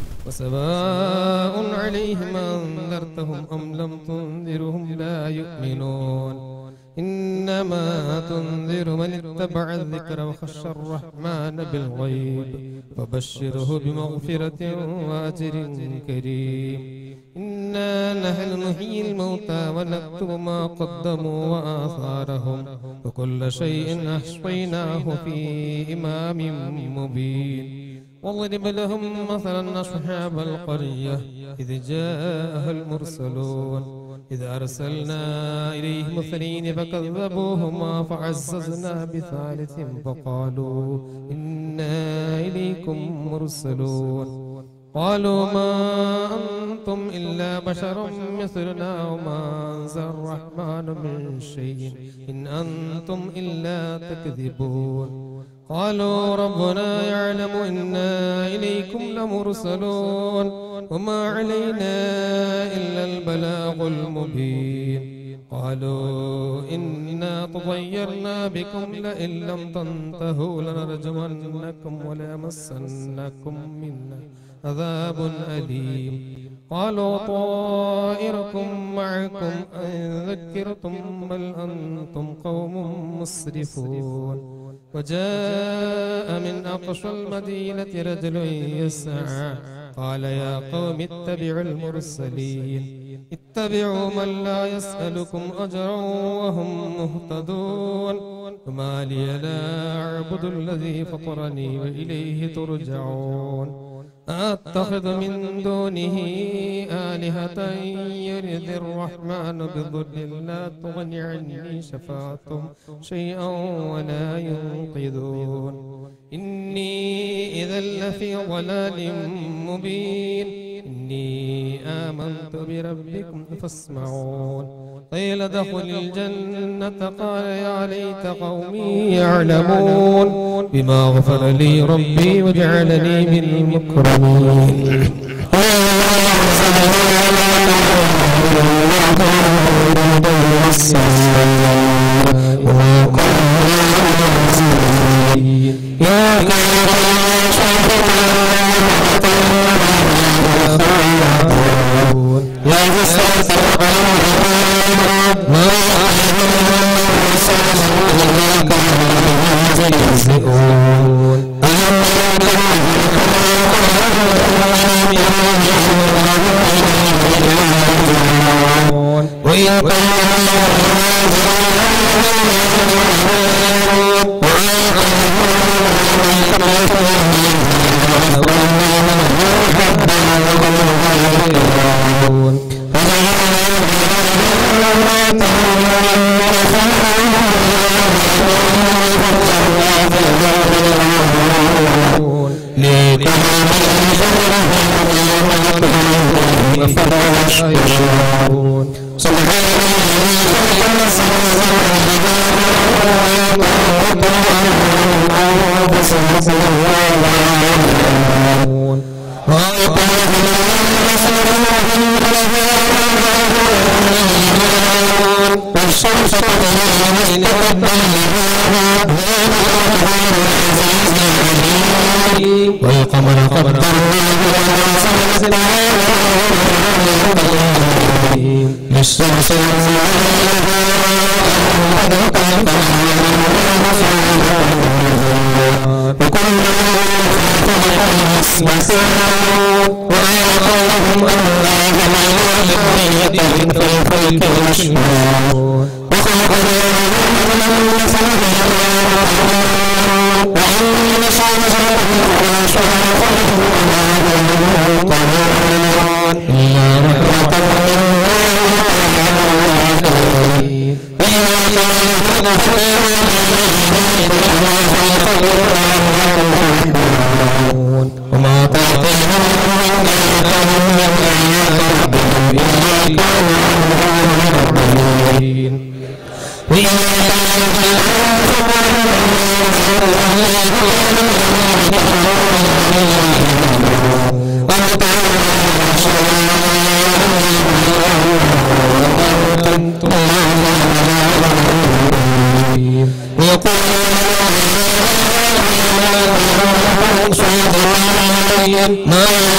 [SPEAKER 7] وسواء عليهم أنذرتهم أم لم تنذرهم لا يؤمنون إنما تنذر من اتبع الذكر وخشى الرحمن بالغيب فبشره بمغفرة وأجر كريم إنا نحن نحيي الموتى ونكتب ما قدموا وآثارهم وكل شيء أحصيناه في إمام مبين واضرب لهم مثلا أصحاب القرية إذ جاءها المرسلون إذ أرسلنا إليهم اثنين فكذبوهما فعززنا بثالث فقالوا إنا إليكم مرسلون قالوا ما أنتم إلا بشر مثلنا وما أنزل الرحمن من شيء إن أنتم إلا تكذبون قالوا ربنا يعلم إنا إليكم لمرسلون وما علينا إلا البلاغ المبين قالوا إنا تطيرنا بكم لئن لم تنتهوا لنرجمنكم وليمسنكم منا عذاب أليم قالوا طائركم معكم أن ذكرتم بل أنتم قوم مسرفون وجاء من أقصى المدينة رجل يسعى قال يا قوم اتبعوا المرسلين اتبعوا من لا يسألكم أجرا وهم مهتدون وما لي لا أعبد الذي فطرني وإليه ترجعون أتخذ من دونه آلهة يرد الرحمن بضر لا تغني عني شفاعتهم شيئا ولا ينقذون إني إذا لفي ضلال مبين إني آمنت بربكم فاسمعون قيل ادخل الجنة قال يا ليت قومي يعلمون بما غفر لي ربي وجعلني من المكرمين
[SPEAKER 2] وما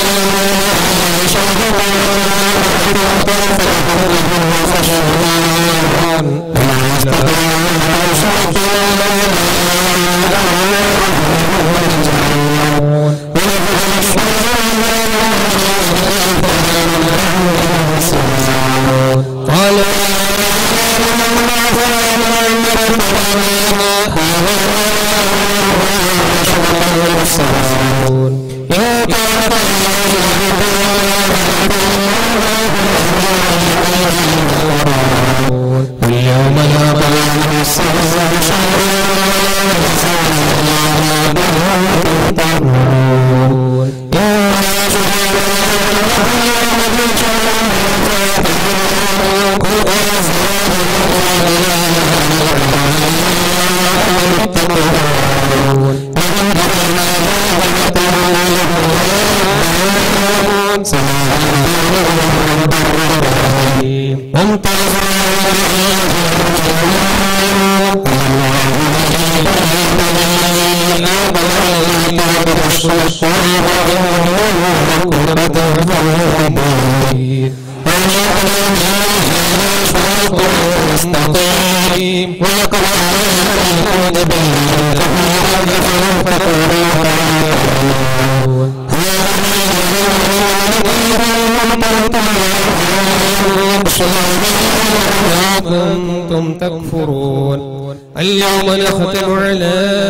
[SPEAKER 7] كنتم تكفرون اليوم نختم على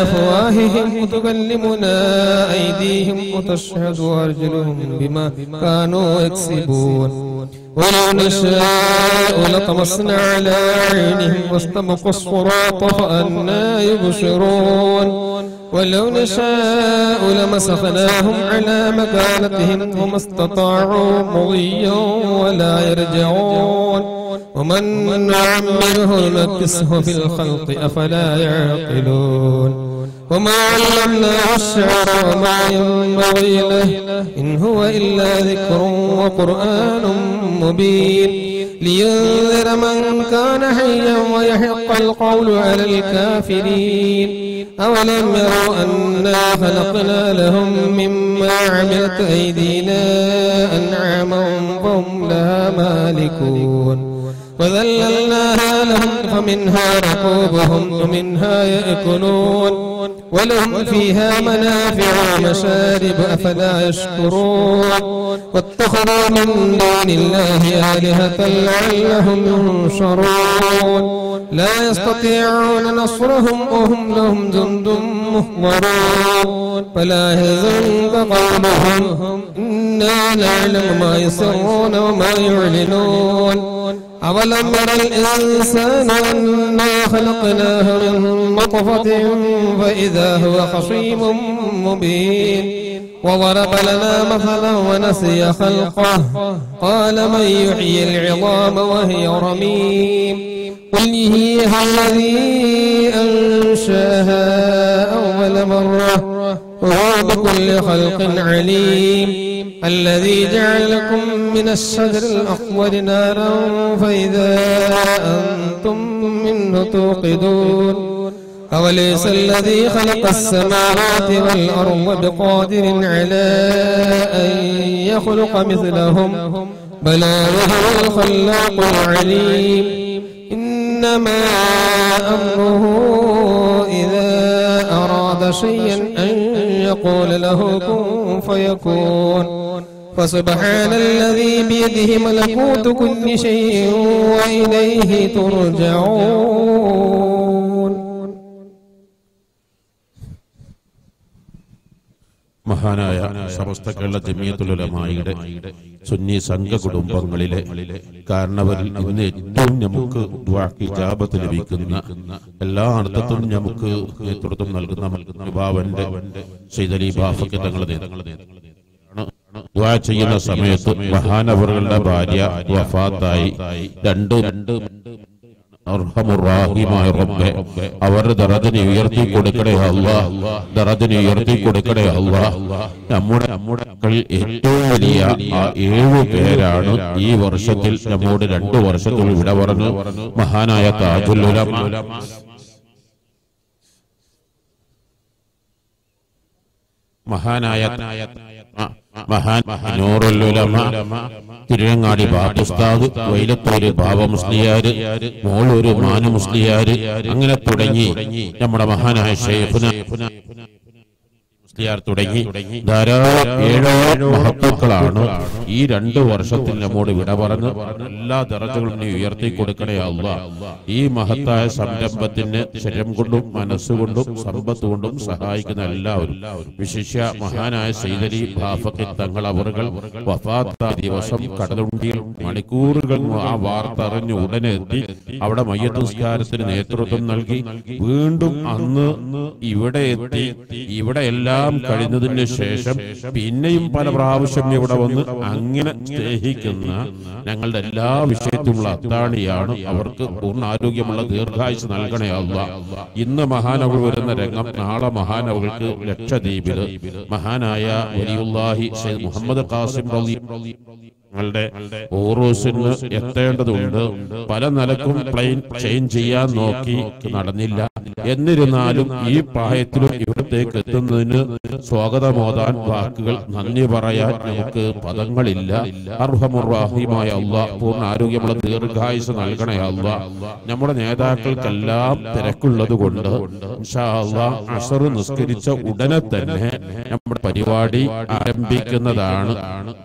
[SPEAKER 7] أفواههم وتكلمنا أيديهم وتشهد أرجلهم بما كانوا يكسبون ولو نشاء لطمسنا على عينهم واستبقوا الصراط فأنى يبصرون ولو نشاء لمسخناهم على مكانتهم وما استطاعوا مضيا ولا يرجعون ومن نعمره نكسه في الخلق أفلا يعقلون وما علمناه الشعر وما ينبغي له إن هو إلا ذكر وقرآن مبين لينذر من كان حيا ويحق القول على الكافرين أولم يروا أنا خلقنا لهم مما عملت أيدينا أنعاما فهم لها مالكون وذللناها لهم فمنها ركوبهم ومنها يأكلون ولهم فيها منافع ومشارب أفلا يشكرون واتخذوا من دون الله آلهة لعلهم ينصرون لا يستطيعون نصرهم وهم لهم جند مهضرون فلا يحزنك قولهم إنا نعلم ما يسرون وما يعلنون أولم ير الإنسان أنا خلقناه من نطفة فإذا هو خصيم مبين وضرب لنا مثلا ونسي خلقه قال من يحيي العظام وهي رميم قل هي الذي أنشاها أول مرة وهو بكل خلق عليم الذي جعل لكم من الشجر الأخضر نارا فإذا أنتم منه توقدون أوليس الذي خلق السماوات والأرض بقادر على أن يخلق مثلهم بلى وهو الخلاق العليم إنما أمره إذا أراد شيئا أن يقول له كن فيكون فسبحان الذي بيده ملكوت كل شيء وإليه ترجعون.
[SPEAKER 8] മഹാനായ സമസ്ത കേരള ജമിയത്തുൽ ഉലമായുടെ സുന്നി സംഘ കുടുംബങ്ങളിലെ കാരണവരിൽ ഇന്ന് ഏറ്റവും നമുക്ക് ദുആക്ക് ഇജാബത്ത് ലഭിക്കുന്ന എല്ലാ അർത്ഥത്തിലും നമുക്ക് നേതൃത്വം നൽകുന്ന ബാവന്റെ സയ്യിദലി ബാഫക്ക് തങ്ങളുടെ ദുആ ചെയ്യുന്ന സമയത്ത് മഹാനവറുകളുടെ ഭാര്യ വഫാത്തായി രണ്ട് അർഹമുറാഹിമായ റബ്ബേ അവരുടെ ദറജനെ ഉയർത്തി കൊടുക്കണേ അല്ലാഹ്, ദറജനെ ഉയർത്തി കൊടുക്കണേ അല്ലാഹ്. നമ്മുടെ മക്കളിൽ ഏറ്റവും വലിയ ആ 7 പേരാണ് ഈ വർഷത്തിൽ നമ്മോട് 2 വർഷത്തിൽ വിട പറഞ്ഞു മഹാനായ താജുൽ ഉലമ മഹാൻ നൂറുൽ ഉലമ തിരുവങ്ങാടി ബാപ്പുസ്താദ്, വൈലത്തൂര് ബാബ മുസ്ലിയാര്, മോളൂര് മാനു മുസ്ലിയാര്, അങ്ങനെ തുടങ്ങി നമ്മുടെ മഹാനായ ശൈഖുന തുടങ്ങി ധാരാളം ഏഴോ മഹത്തുക്കളാണ് ഈ 2 വർഷത്തിൽ നമ്മോട് വിട പറഞ്ഞ് എല്ലാ ദറജകളും നീ ഉയർത്തി കൊടുക്കണേ അല്ലാഹ്. ഈ മഹത്തായ സംരംഭത്തിന് ശരീരം കൊണ്ടും മനസ്സുകൊണ്ടും സമ്പത്ത് കൊണ്ടും സഹായിക്കുന്ന എല്ലാവരും, വിശിഷ്യ മഹാനായ സയ്യിദലി ബാഫഖി തങ്ങൾ അവറുകൾ വഫാത്ത ദിവസം കടലുണ്ടിയിൽ മണിക്കൂറുകൾ ആ വാർത്ത അറിഞ്ഞ് ഉടനെ എത്തി അവിടെ മയ്യത്ത് നിസ്കാരത്തിന് നേതൃത്വം നൽകി വീണ്ടും അന്ന് ഇവിടെ എത്തി. ഇവിടെ എല്ലാം കഴിഞ്ഞതിന് ശേഷം പിന്നെയും പല പ്രാവശ്യം ഇവിടെ വന്ന് അങ്ങനെ സ്നേഹിക്കുന്ന ഞങ്ങളുടെ എല്ലാ വിഷയത്തിലുള്ള അത്താണിയാണ്. അവർക്ക് പൂർണ്ണ ആരോഗ്യമുള്ള ദീർഘായുസ് നൽകണേ അല്ലാഹ്. ഇന്ന് മഹാനവൾ വരുന്ന രംഗം നാളെ മഹാനവൾക്ക് ലക്ഷദ്വീപില് മഹാനായ വലിയുല്ലാഹി സയ്യിദ് മുഹമ്മദ് ഖാസിം ങ്ങളുടെ ഓറോസിന് എത്തേണ്ടതുണ്ട്. പല നിലക്കും പ്ലെയിൻ ചേഞ്ച് ചെയ്യാൻ നോക്കി, നടന്നില്ല. എന്നിരുന്നാലും ഈ പ്രായത്തിലും ഇവിടത്തേക്ക് എത്തുന്നതിന് സ്വാഗതമോദാൻ വാക്കുകൾ, നന്ദി പറയാൻ നമുക്ക് പദങ്ങളില്ല. അർഹമുർ റഹീമായ അല്ലാഹ് പൂർണ്ണ ആരോഗ്യമുള്ള ദീർഘായുസ് നൽകണേ അല്ലാഹ്. നമ്മുടെ നേതാക്കൾക്കെല്ലാം തിരക്കുള്ളത് കൊണ്ട് ഇൻഷാ അല്ലാഹ് അസ്ർ നിസ്കരിച്ച ഉടനെ തന്നെ നമ്മുടെ പരിപാടി ആരംഭിക്കുന്നതാണ്.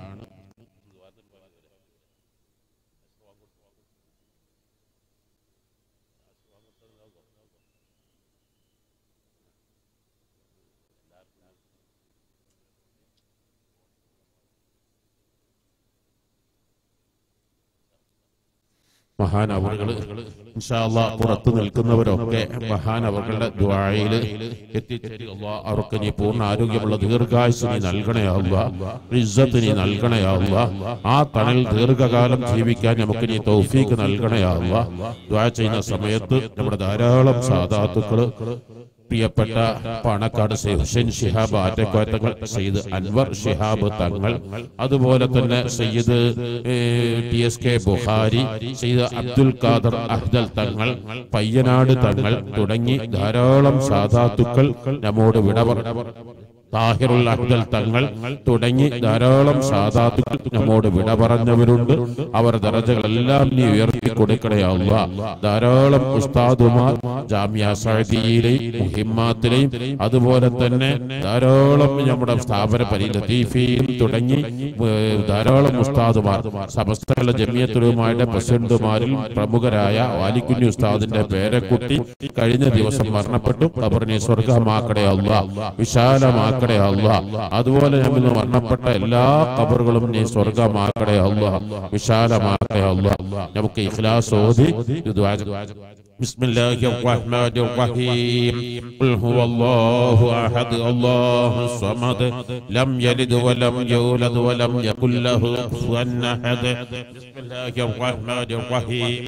[SPEAKER 8] മഹാനവറുകൾ ഇൻഷാ അല്ലാഹ് പുറത്തു നിൽക്കുന്നവരൊക്കെ മഹാനവറുകളുടെ ദുആയിൽ എത്തിച്ചേരുക. അല്ലാഹ് അവർക്ക് നീ പൂർണ്ണ ആരോഗ്യമുള്ള ദീർഘായുസ് നീ നൽകണേ അല്ലാഹ്, ഇസ്സത്ത് നീ നൽകണേ അല്ലാഹ്. ആ തണൽ ദീർഘകാലം ജീവിക്കാൻ നമുക്ക് നീ തൗഫീഖ് നൽകണേ അല്ലാഹ്. ദുആ ചെയ്യുന്ന സമയത്ത് നമ്മുടെ ധാരാളം സാദാത്തുക്കൾ, പ്രിയപ്പെട്ട പാണക്കാട് ഹുസൈൻ ശിഹാബ് ആറ്റക്കോറ്റങ്ങൾ, സയ്യിദ് അൻവർ ശിഹാബ് തങ്ങൾ, അതുപോലെ തന്നെ സയ്യിദ് TSK ബുഖാരി, സയ്യിദ് അബ്ദുൽ ഖാദർ അഹ്ദൽ തങ്ങൾ, പയ്യനാട് തങ്ങൾ തുടങ്ങി ധാരാളം സാദാത്തുക്കൾ നമ്മോട് വിട താഹിറുൽ അഹ്ദൽ തങ്ങൾ തുടങ്ങി ധാരാളം സാദാത്തുക്കൾ നമ്മോട് വിട പറഞ്ഞവരുണ്ട്. അവർ ദറജകളെല്ലാം നീ ഉയർത്തി കൊടുക്കണേ അല്ലാഹ്. ധാരാളം ഉസ്താദുമാർ ജാമിയ സഅദിയയിലെയും മുഹിമ്മാത്തിലെയും അതുപോലെ തന്നെ ധാരാളം നമ്മുടെ സ്ഥാപന ലത്തീഫിയും തുടങ്ങി ധാരാളം ഉസ്താദുമാർ, സമസ്തകളുടെ ജമിയത്തുലമായുടെ പ്രസിഡന്റുമാരിൽ പ്രമുഖരായ വാലിക്കുഞ്ഞി ഉസ്താദിന്റെ പേരക്കുട്ടി കഴിഞ്ഞ ദിവസം മരണപ്പെട്ടു. ഖബറിനെ സ്വർഗമാക്കണേ അല്ലാഹ്, വിശാലമാക്കണേ അല്ലാഹ്. അതുപോലെ നമ്മൾ മരണപ്പെട്ട എല്ലാ ഖബറുകളും നീ സ്വർഗമാക്കണേ അല്ലാഹ്, വിശാലമാക്കണേ അല്ലാഹ്. നമുക്ക് ഇഖ്ലാസ് ഓതി ദുആ. ബിസ്മില്ലാഹിർ റഹ്മാനിർ റഹീം. ഖുൽ ഹുവല്ലാഹു അഹദ് അല്ലാഹുസ് സമദ് ലം യലിദ് വലം യൂലദ് വലം യകുൽ ലഹു കുഫുവൻ അഹദ്. ബിസ്മില്ലാഹിർ റഹ്മാനിർ റഹീം.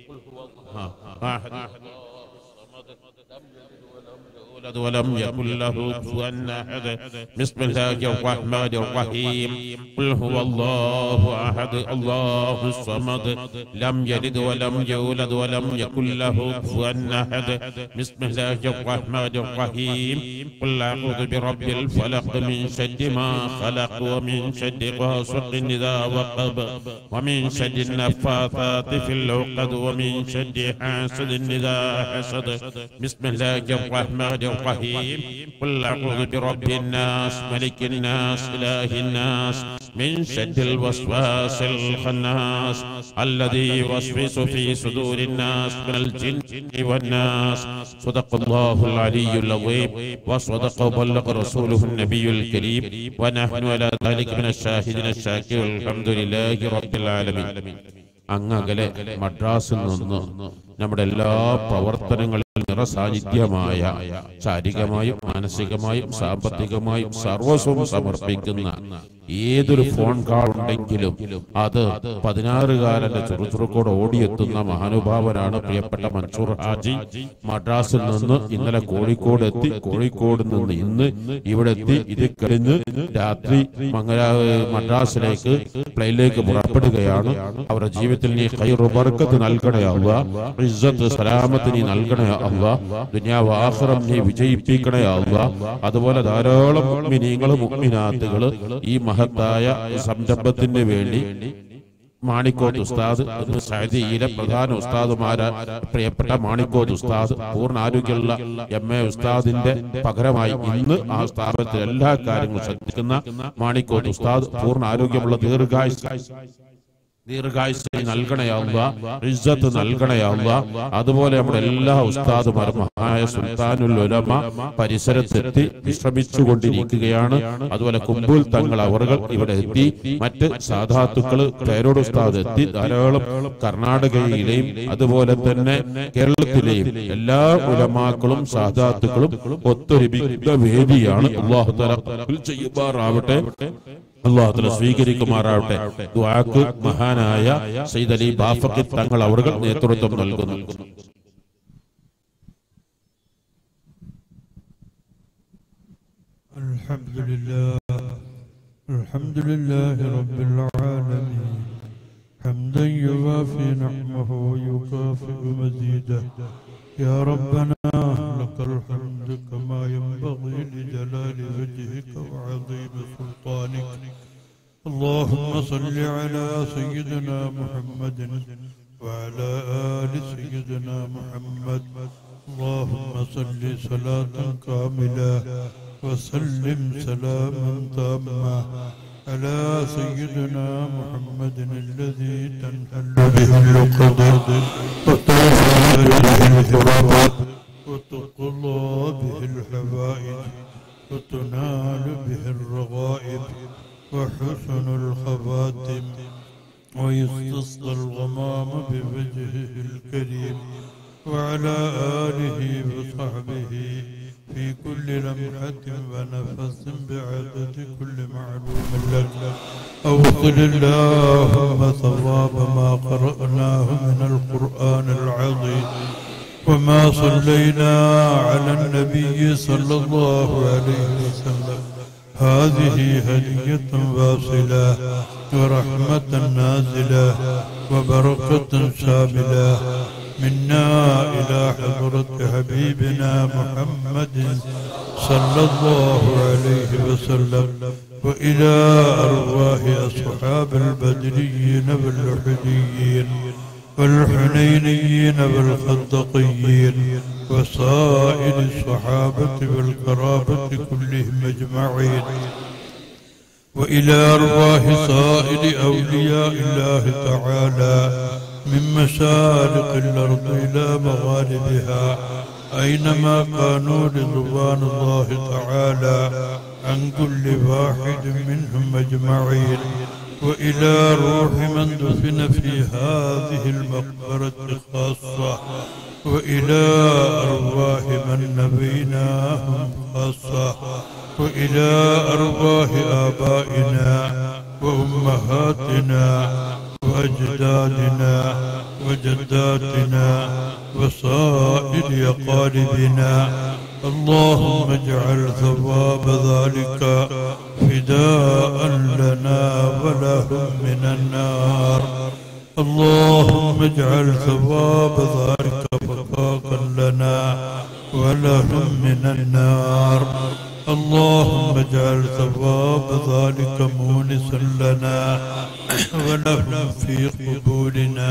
[SPEAKER 8] ولم يكن له كفوا أحد. بسم الله الرحمن الرحيم. قل هو الله أحد الله الصمد لم يلد ولم يولد ولم يكن له كفوا أحد. بسم الله الرحمن الرحيم. قل أعوذ برب الفلق من شر ما خلق ومن شر غاسق إذا وقب ومن شر النفاثات في العقد ومن شر حاسد إذا حسد. بسم الله الرحمن الرحيم. قل أعوذ برب الناس ملك الناس إله الناس من شر الوسواس الخناس الذي يوسوس في صدور الناس من الجن والناس. صدق الله العلي العظيم وصدق وبلغ رسوله النبي الكريم ونحن على ذلك من الشاهدين الشاكرين والحمد لله رب العالمين. അങ്ങകലെ മദ്രാസിൽ നിന്ന് നമ്മുടെ എല്ലാ പ്രവർത്തനങ്ങളും നിറസാന്നിധ്യമായ ശാരീരികമായും മാനസികമായും സാമ്പത്തികമായും സർവസ്വം സമർപ്പിക്കുന്ന ഏതൊരു ഫോൺ കാൾ ഉണ്ടെങ്കിലും അത് 16കാരന്റെ ചുറുചുറുക്കോടെ ഓടിയെത്തുന്ന മഹാനുഭാവനാണ് പ്രിയപ്പെട്ട മൻസൂർ ഹാജി. മദ്രാസിൽ നിന്ന് ഇന്നലെ കോഴിക്കോട് എത്തി, കോഴിക്കോട് നിന്ന് ഇന്ന് ഇവിടെ എത്തി. ഇത് കഴിഞ്ഞ് രാത്രി മദ്രാസിലേക്ക് പ്ലെയിനിലേക്ക് പുറപ്പെടുകയാണ്. അവരുടെ ജീവിതത്തിൽ നീ ഖൈറു ബർക്കത്ത് നൽകണേ അല്ലാഹ്, ഇസ്സത്ത് സലാമത്ത് നീ നൽകണേ അല്ലാഹ്, ദുനിയാവ് ആഖിറം നീ വിജയിപ്പിക്കണേ അല്ലാഹ്. അതുപോലെ ധാരാളം മുഅ്മിനീങ്ങൾ മുഅ്മിനാത്തുകൾ ഈ മഹത്തായ സംരംഭത്തിന് വേണ്ടി മാണിക്കോത്ത് ഉസ്താദ് സഅദിയിലെ പ്രധാന ഉസ്താദുമാരായ പ്രിയപ്പെട്ട മാണിക്കോത്ത് ഉസ്താദ് പൂർണ്ണ ആരോഗ്യമുള്ള MA ഉസ്താദിന്റെ പകരമായി ഇന്ന് ആ സ്ഥാപനത്തിൽ എല്ലാ കാര്യങ്ങളും ശ്രദ്ധിക്കുന്ന മാണിക്കോത്ത് ഉസ്താദ് പൂർണ്ണ ആരോഗ്യമുള്ള ദീർഘായുസ് നൽകണയാവുക, ഇസ്സത്ത് നൽകണയാവുക. അതുപോലെ നമ്മുടെ എല്ലാ ഉസ്താദുമാരും മഹാനായ സുൽത്താനുൽ ഉലമ പരിസരത്തെത്തി വിശ്രമിച്ചുകൊണ്ടിരിക്കുകയാണ്. അതുപോലെ കുമ്പൂൽ തങ്ങൾ അവർകൾ ഇവിടെ എത്തി, മറ്റ് സാധാത്തുക്കൾ പേരോട് ഉസ്താദ് എത്തി, ധാരാളം കർണാടകയിലെയും അതുപോലെ തന്നെ കേരളത്തിലെയും എല്ലാ ഉലമാക്കളും സാധാത്തുക്കളും ഒത്തൊരുമിക്കുന്ന വേദിയാണ്. അല്ലാഹു തആല ഖബൂൽ ചെയ്യുമാറാവട്ടെ, അല്ലാഹു തആല സ്വീകരിക്കുമാറാവട്ടെ. ദുആക്ക് മഹാനായ സയ്യിദ് അലി ബാഫഖി തങ്ങൾ അവർകൾ നേതൃത്വം നൽകുന്നു.
[SPEAKER 6] അൽഹംദുലില്ലാഹി റബ്ബിൽ ആലമീൻ ഹംദൻ യുവാഫി നഅ്മഹു വയുകാഫിഉ മസീദഹു യാ റബ്ബനാ ലക്കൽ ഹംദു കമാ യൻബഗി ലിജലാലി വജ്ഹിക വഅദീമി സുൽത്താനിക. اللهم صل على سيدنا محمد وعلى آل سيدنا محمد. اللهم صل صلاة كاملة وسلم سلاما تاما على سيدنا محمد الذي تنحل به العقد وتنفرج به الكرب وتقضى به الحوائج وتنال به الرغائب وحسن الخواتم ويستسقى الغمام بوجهه الكريم وعلى آله وصحبه في كل لمحة ونفس بعدد كل معلوم لك. أوصل اللهم ثواب ما قرأناه من القرآن العظيم وما صلينا على النبي صلى الله عليه وسلم. هذه هدية واصلة ورحمة نازلة وبركة شاملة منا إلى حضرة حبيبنا محمد صلى الله عليه وسلم وإلى أرواح أصحاب البدريين والأحديين والحنينيين والخندقيين وسائر الصحابة والقرابة كلهم أجمعين وإلى أرواح سائر أولياء الله تعالى من مشارق الأرض إلى مغاربها أينما كانوا رضوان الله تعالى عن كل واحد منهم أجمعين. وإلى روح من دفن في هذه المقبرة خاصة وإلى أرواح من نبيناهم خاصة وإلى أرواح آبائنا وأمهاتنا وأجدادنا وجداتنا وسائر أقاربنا. اللهم اجعل ثواب ذلك فداء لنا ولهم من النار. اللهم اجعل ثواب ذلك فكاكا لنا ولهم من النار. اللهم اجعل ثواب ذلك مونسا لنا ولهم في قبورنا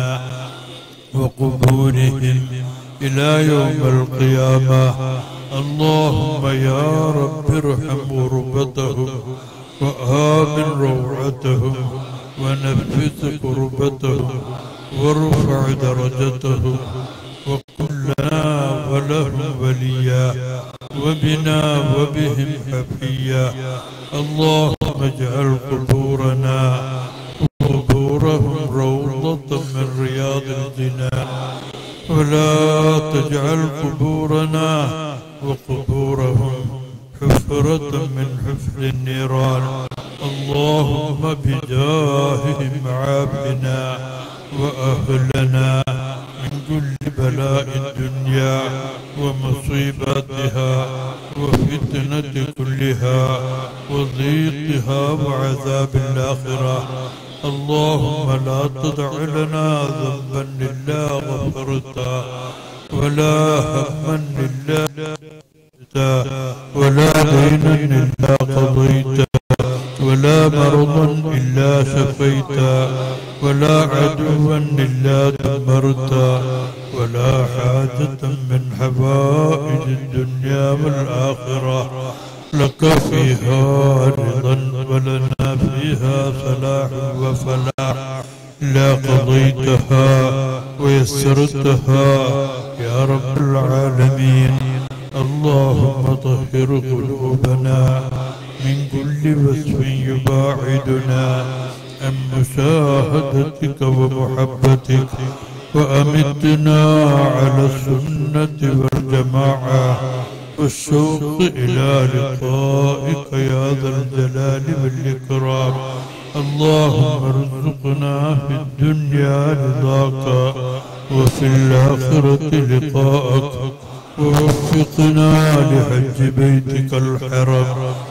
[SPEAKER 6] وقبورهم إلى يوم القيامة. اللهم يا رب ارحم غربتهم وآمن روعتهم ونفس كربتهم وارفع درجتهم وكن لنا ولهم وليا وبنا وبهم حفيا. اللهم اجعل قبورنا وقبورهم روضة من رياض الجنان ولا تجعل قبورنا وقبورهم حفرة من حفر النيران. اللهم بجاههم عافنا وأهلنا من كل بلاء الدنيا ومصيباتها وفتنة كلها وضيقها وعذاب الآخرة. اللهم لا تدع لنا ذنبا إلا غفرته ولا هما إلا ولا دينا إلا قضيته ولا مرضا إلا شفيتا ولا عدوا إلا دمرتا ولا حاجة من حوائج الدنيا والآخرة لك فيها رضا ولنا فيها صلاح وفلاح لا قضيتها ويسرتها يا رب العالمين. اللهم طهر قلوبنا من كل وصف يباعدنا عن مشاهدتك ومحبتك وأمتنا على السنة والجماعة والشوق إلى لقائك يا ذا الجلال والإكرام. اللهم ارزقنا في الدنيا رضاك وفي الآخرة لقاءك ووفقنا لحج بيتك الحرام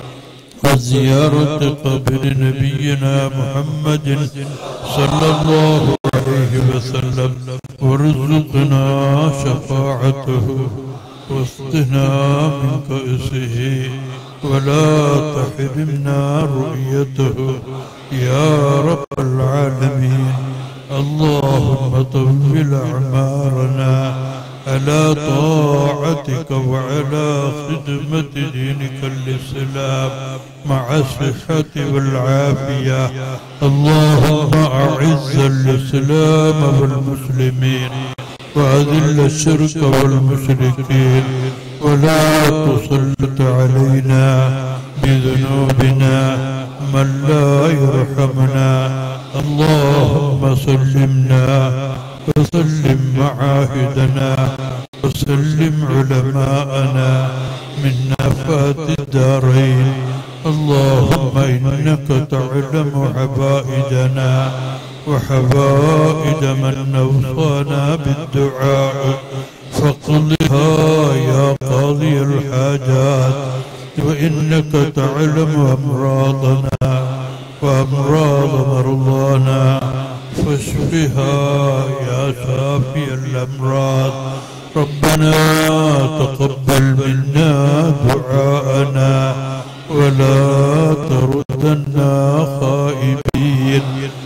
[SPEAKER 6] وزيارة قبر نبينا محمد صلى الله عليه وسلم وارزقنا شفاعته واسقنا من كأسه ولا تحرمنا رؤيته يا رب العالمين. اللهم طول أعمارنا على طاعتك وعلى خدمة دينك الإسلام مع الصحة والعافية. اللهم أعز الإسلام والمسلمين وأذل الشرك والمشركين ولا تسلط علينا بذنوبنا من لا يرحمنا. اللهم سلمنا وسلم معاهدنا وسلم علماءنا من آفات الدارين. اللهم إنك تعلم حوائجنا وحوائج من أوصانا بالدعاء فاقضها يا قاضي الحاجات، وإنك تعلم أمراضنا وأمراض مرضانا فاشفها يا شافي الأمراض. ربنا تقبل منا دعاءنا ولا تردنا خائبين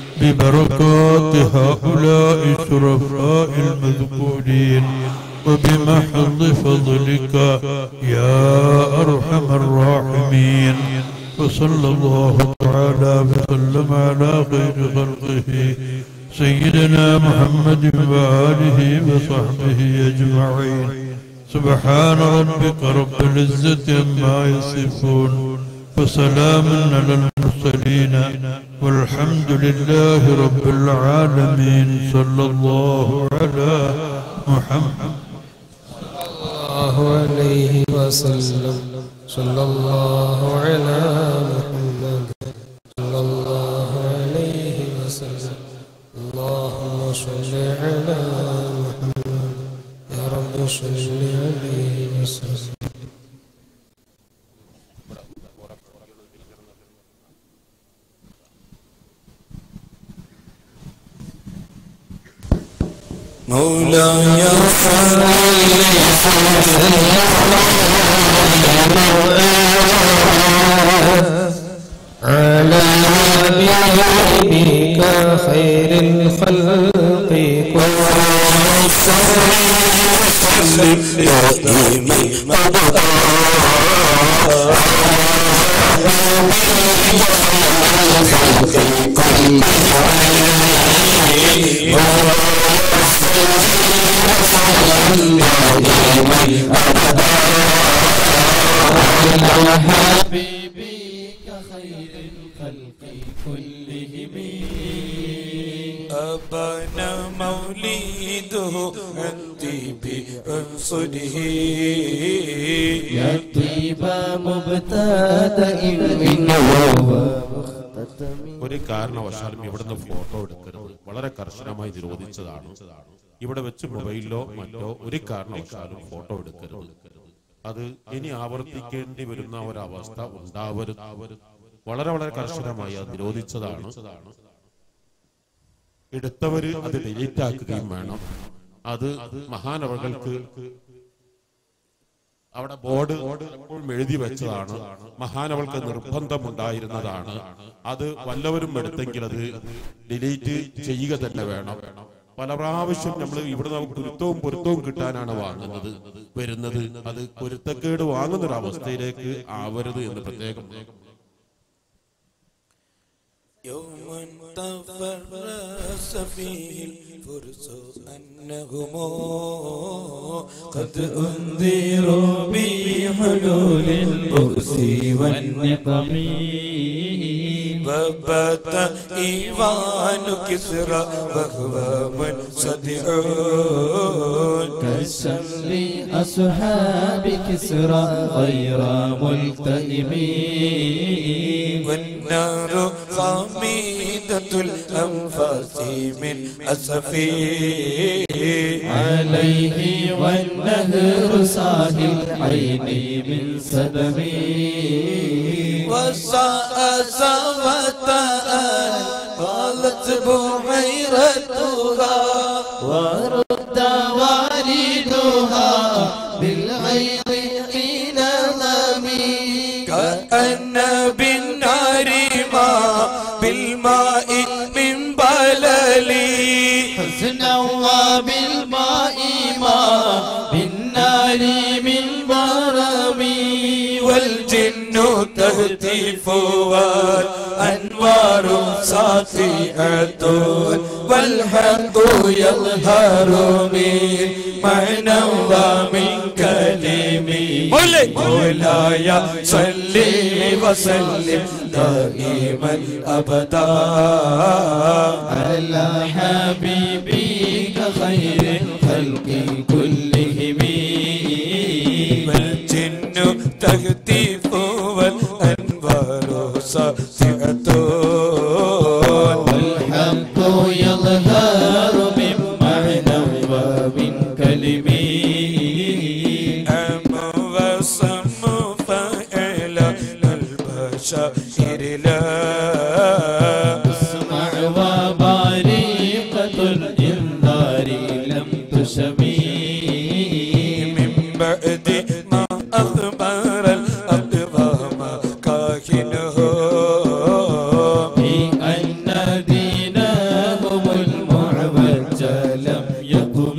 [SPEAKER 6] ببركات هؤلاء الشرفاء المذكورين وبمحض فضلك يا أرحم الراحمين. وصلى الله تعالى وسلم على خير خلقه سيدنا محمد وآله وصحبه أجمعين. سبحان ربك رب العزة عما يصفون وسلام على المرسلين والحمد لله رب العالمين. صلى الله على محمد
[SPEAKER 7] الله عليه وسلم. صلى الله على محمد صلى الله عليه وسلم. اللهم صل على محمد يا رب صل عليه وسلم.
[SPEAKER 2] مولاي صل
[SPEAKER 7] على حبيبك خير الخلق
[SPEAKER 2] وسلم دائما أبدا
[SPEAKER 3] حبيبك خير الخلق كلهم
[SPEAKER 2] أبانا مولده الطيب أنصده
[SPEAKER 3] يا طيب مبتدأ منه
[SPEAKER 8] ഒരു കാരണവശാലും ഇവിടുന്ന് ഫോട്ടോ എടുക്കരുത്. വളരെ കർശനമായി നിരോധിച്ചതാണ്. ഇവിടെ വെച്ച് മൊബൈലിലോ മറ്റോ ഒരു കാരണവശാലും ഫോട്ടോ എടുക്കരുത്. അത് ഇനി ആവർത്തിക്കേണ്ടി വരുന്ന ഒരവസ്ഥ ഉണ്ടാവരുത്. വളരെ വളരെ കർശനമായി അത് നിരോധിച്ചതാണ്. എടുത്തവര് അത് ഡിലീറ്റ് ആക്കുകയും വേണം. അത് മഹാനവകൾക്ക് അവിടെ ബോർഡ് എപ്പോഴും എഴുതി വെച്ചതാണ്. മഹാനവൾക്ക് നിർബന്ധമുണ്ടായിരുന്നതാണ്. അത് വല്ലവരും എടുത്തെങ്കിൽ അത് ഡിലീറ്റ് ചെയ്യുക തന്നെ വേണം. പല പ്രാവശ്യം നമ്മൾ ഇവിടെ ഗുരുത്വവും പൊരുത്തവും കിട്ടാനാണ് വരുന്നത്. അത് പൊരുത്തക്കേട് വാങ്ങുന്നൊരവസ്ഥയിലേക്ക് ആവരുത് എന്ന് പ്രത്യേകം.
[SPEAKER 2] يوم تفرس فيه الفرس أنهم
[SPEAKER 3] قد أنذروا بحلول البؤس والنقم
[SPEAKER 2] وبات إيوان كسرى وهو منصدع
[SPEAKER 3] كالشمل أصحاب كسرى غير ملتئم
[SPEAKER 2] والنار خامدة الأنفاس من أسفه
[SPEAKER 3] عليه والنهر ساهل عيني من سدمي
[SPEAKER 2] وساء سوتاء قالت بحيرتها
[SPEAKER 3] ورد والدها بالغيظ حين ظمي
[SPEAKER 2] كأن بالنار ما بالماء من بللي
[SPEAKER 3] حزنا وبالماء ما بالنار من ضرمي
[SPEAKER 2] والجن تهتف والأنوار ساطعة والحق يظهر من معنى ومن كلمي مولاي صل وسلم دائما أبدا
[SPEAKER 3] على حبيبك خير الخلق كلهم
[SPEAKER 2] والجن تهتف والأنوار ساطعة
[SPEAKER 3] والحق يظهر من معنى ومن كلمه
[SPEAKER 2] أم وصم فعل البشائر لا
[SPEAKER 3] اسمع وبارقة الإنذار لم تشمي
[SPEAKER 2] من بعد ما أخبر الأقوام كاهنه
[SPEAKER 3] بأن دينهم المعوج لم يقم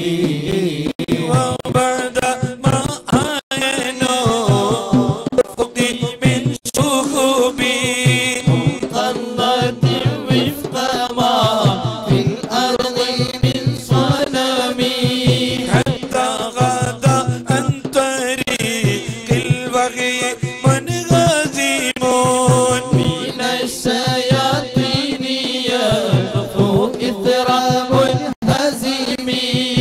[SPEAKER 2] وبعد ما عاينوا فقي من شهوبي
[SPEAKER 3] قضت وفق ما في الأرض من صنم
[SPEAKER 2] حتى غدا عن طريق الوغي منغزمون
[SPEAKER 3] من الشياطين يغفو إثراب الهزيم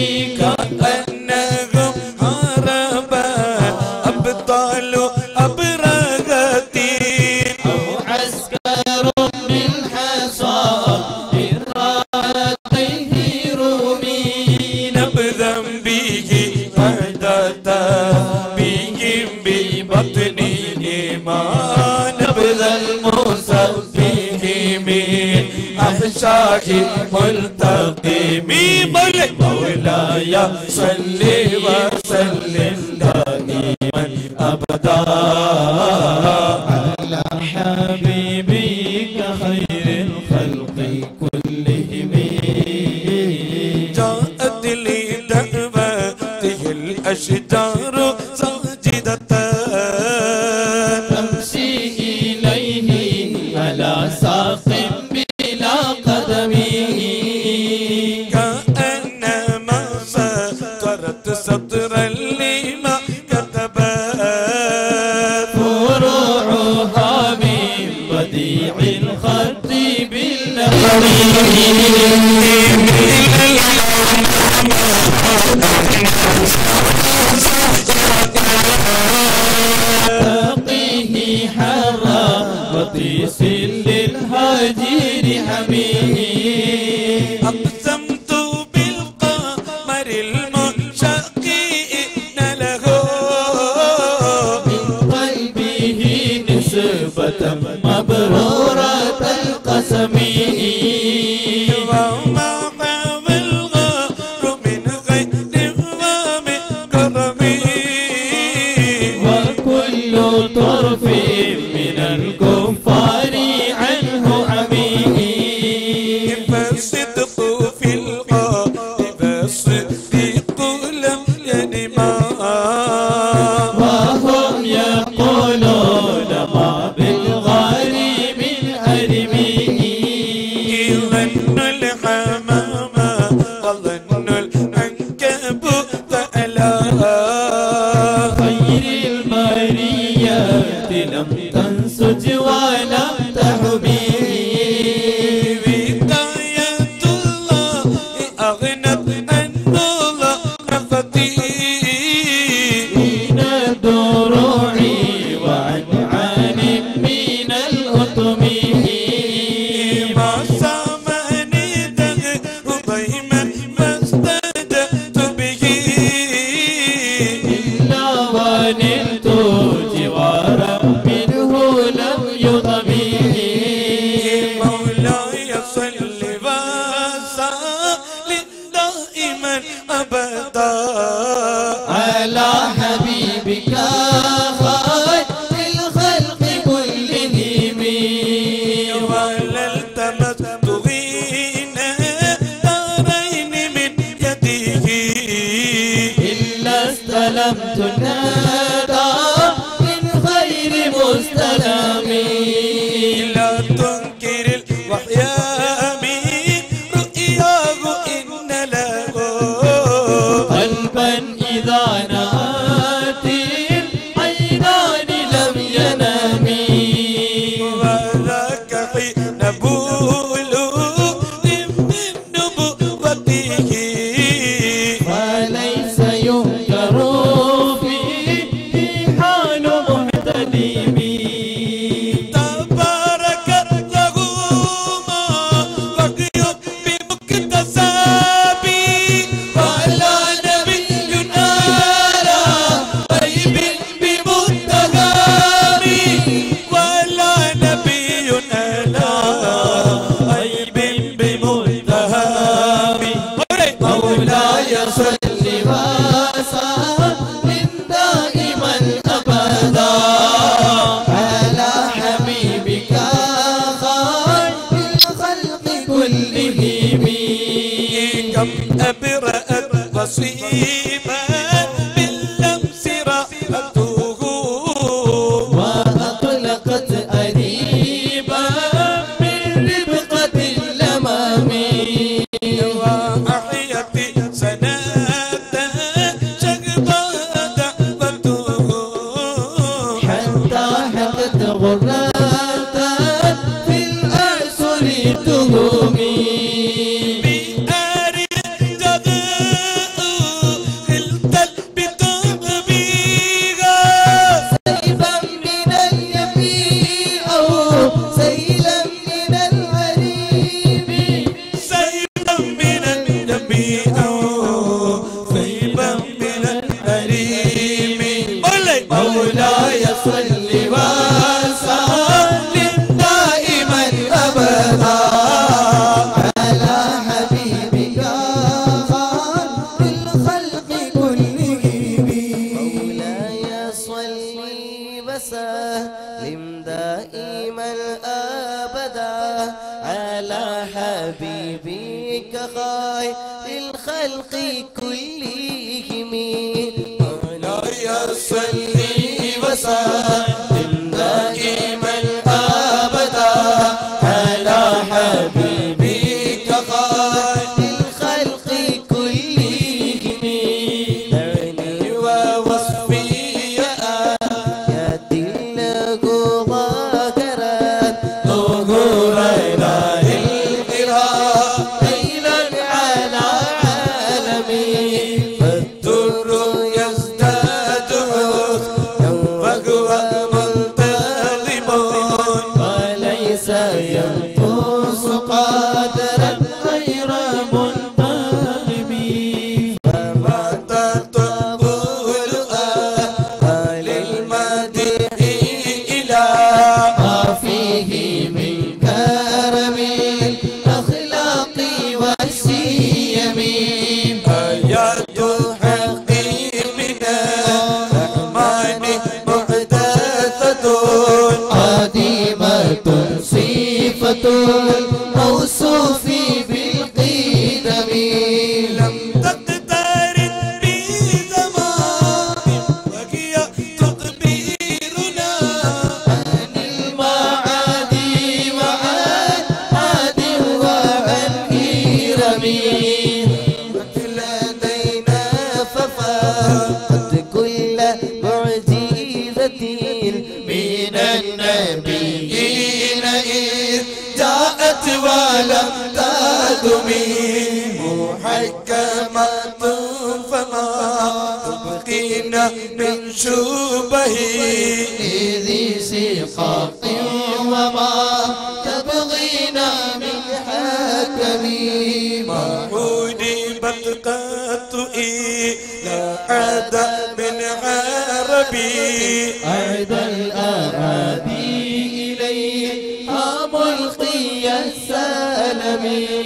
[SPEAKER 2] كأنهم هربا أبطال أبرغتي
[SPEAKER 3] أو عسكر بالحصى براتيه رومي
[SPEAKER 2] نبذا به حدثا بهم ببطني إيمان نبذا المسبح من أحشاء ملتقم مولاي صل وسلم دائما أبدا
[SPEAKER 3] على حبيبك خير الخلق كلهم
[SPEAKER 2] جاءت لدعوته الأشجار ساجدة
[SPEAKER 3] تمشي إليه على ساق بلا قدم
[SPEAKER 2] كأنما سطرت سطرا لما كتبت
[SPEAKER 3] فروعها من بديع الخط بالنقل تقيه حرا وطيس للهجير حميه
[SPEAKER 2] أقسمت بالقمر المنشقين له
[SPEAKER 3] من قلبه نسبة مبرورة القسم
[SPEAKER 2] وما حاول الغار من غير
[SPEAKER 5] ظن الحمامة وظن العنكبوت ألا
[SPEAKER 3] خير البريات لم تنسج ولم تحبي
[SPEAKER 5] بداية الله أغنت عن الله نفتي
[SPEAKER 3] من الدروع وعن عن من الأطم
[SPEAKER 5] ما سامني دهر ضيما ما استدأت به
[SPEAKER 3] إلا ونلت جوارا منه لم يضمي
[SPEAKER 5] مولاي صل وسلم دائما أبدا
[SPEAKER 3] على حبيبك خير الخلق كلهم
[SPEAKER 5] ولا التمست غنى دارين من يده
[SPEAKER 3] إلا استلمت الندى من خير مستلم
[SPEAKER 5] لا تنكر الوحي من رؤياه إن له
[SPEAKER 3] قلبا إذا نأت العينان لم ينام
[SPEAKER 5] وذاك حين بلوغ من نبوته
[SPEAKER 3] وليس ينكر فيه حال محتلم
[SPEAKER 5] تبارك له ما بقي بمكتسبي ولا نبي ينالى غيب بمتهامي ولا نبي ينالى غيب بمتهامي
[SPEAKER 3] مولاي صل وسلم دائما أبدا على حبيبك خير الخلق كلهم
[SPEAKER 5] كم أبرأت وصيبا باللمس رأته
[SPEAKER 3] وأطلقت أريبا من ربقة اللمام
[SPEAKER 5] وأحيت سنة شغبا دعوته
[SPEAKER 3] حتى حقت غرة في الأعسر تهمي
[SPEAKER 5] بآري جداء خلت بطعميها
[SPEAKER 3] سيفا من اليمين أو سيلا من الغريب
[SPEAKER 5] سيبا من الجميع سيبا من الكريم
[SPEAKER 3] مولاي صل وسلم دائما أبدا على حبيبك خير الخلق كلهم
[SPEAKER 4] مولاي صل وسلم دائما أبدا على حبيبك خير الخلق كلهم مولاي صل وسلم دائما أبدا على حبيبك خير الخلق كلهم دعني ووصفي آيات له ظاهرات ظهور إله القراء ليلا على عالمين فالدر يزداد فهو منتظم وليس ينقص قدرا غير منتظم فما تقول أهل المدح إلى ما فيه من كرم الأخلاق والسيم آيات الحق من الرحمن محدثة قديمة صفة الموصوف بالقدم لم تقترن بزمان وهي تخبرنا عن المعادي وعن عاد
[SPEAKER 5] محكمة فما تبقينا من شبه
[SPEAKER 3] ذي سقاق وما تبغينا من حكم
[SPEAKER 5] عودبت قط إلى عدد من عربي
[SPEAKER 3] أعد الأراضي إليه ملقي السلم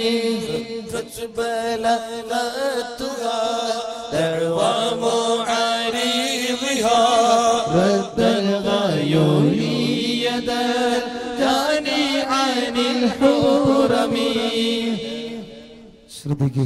[SPEAKER 5] بلغتها دعوى معارضها
[SPEAKER 3] رد الغيور يدا جاني عن الحرم
[SPEAKER 9] ശ്രദ്ധിക്കുക.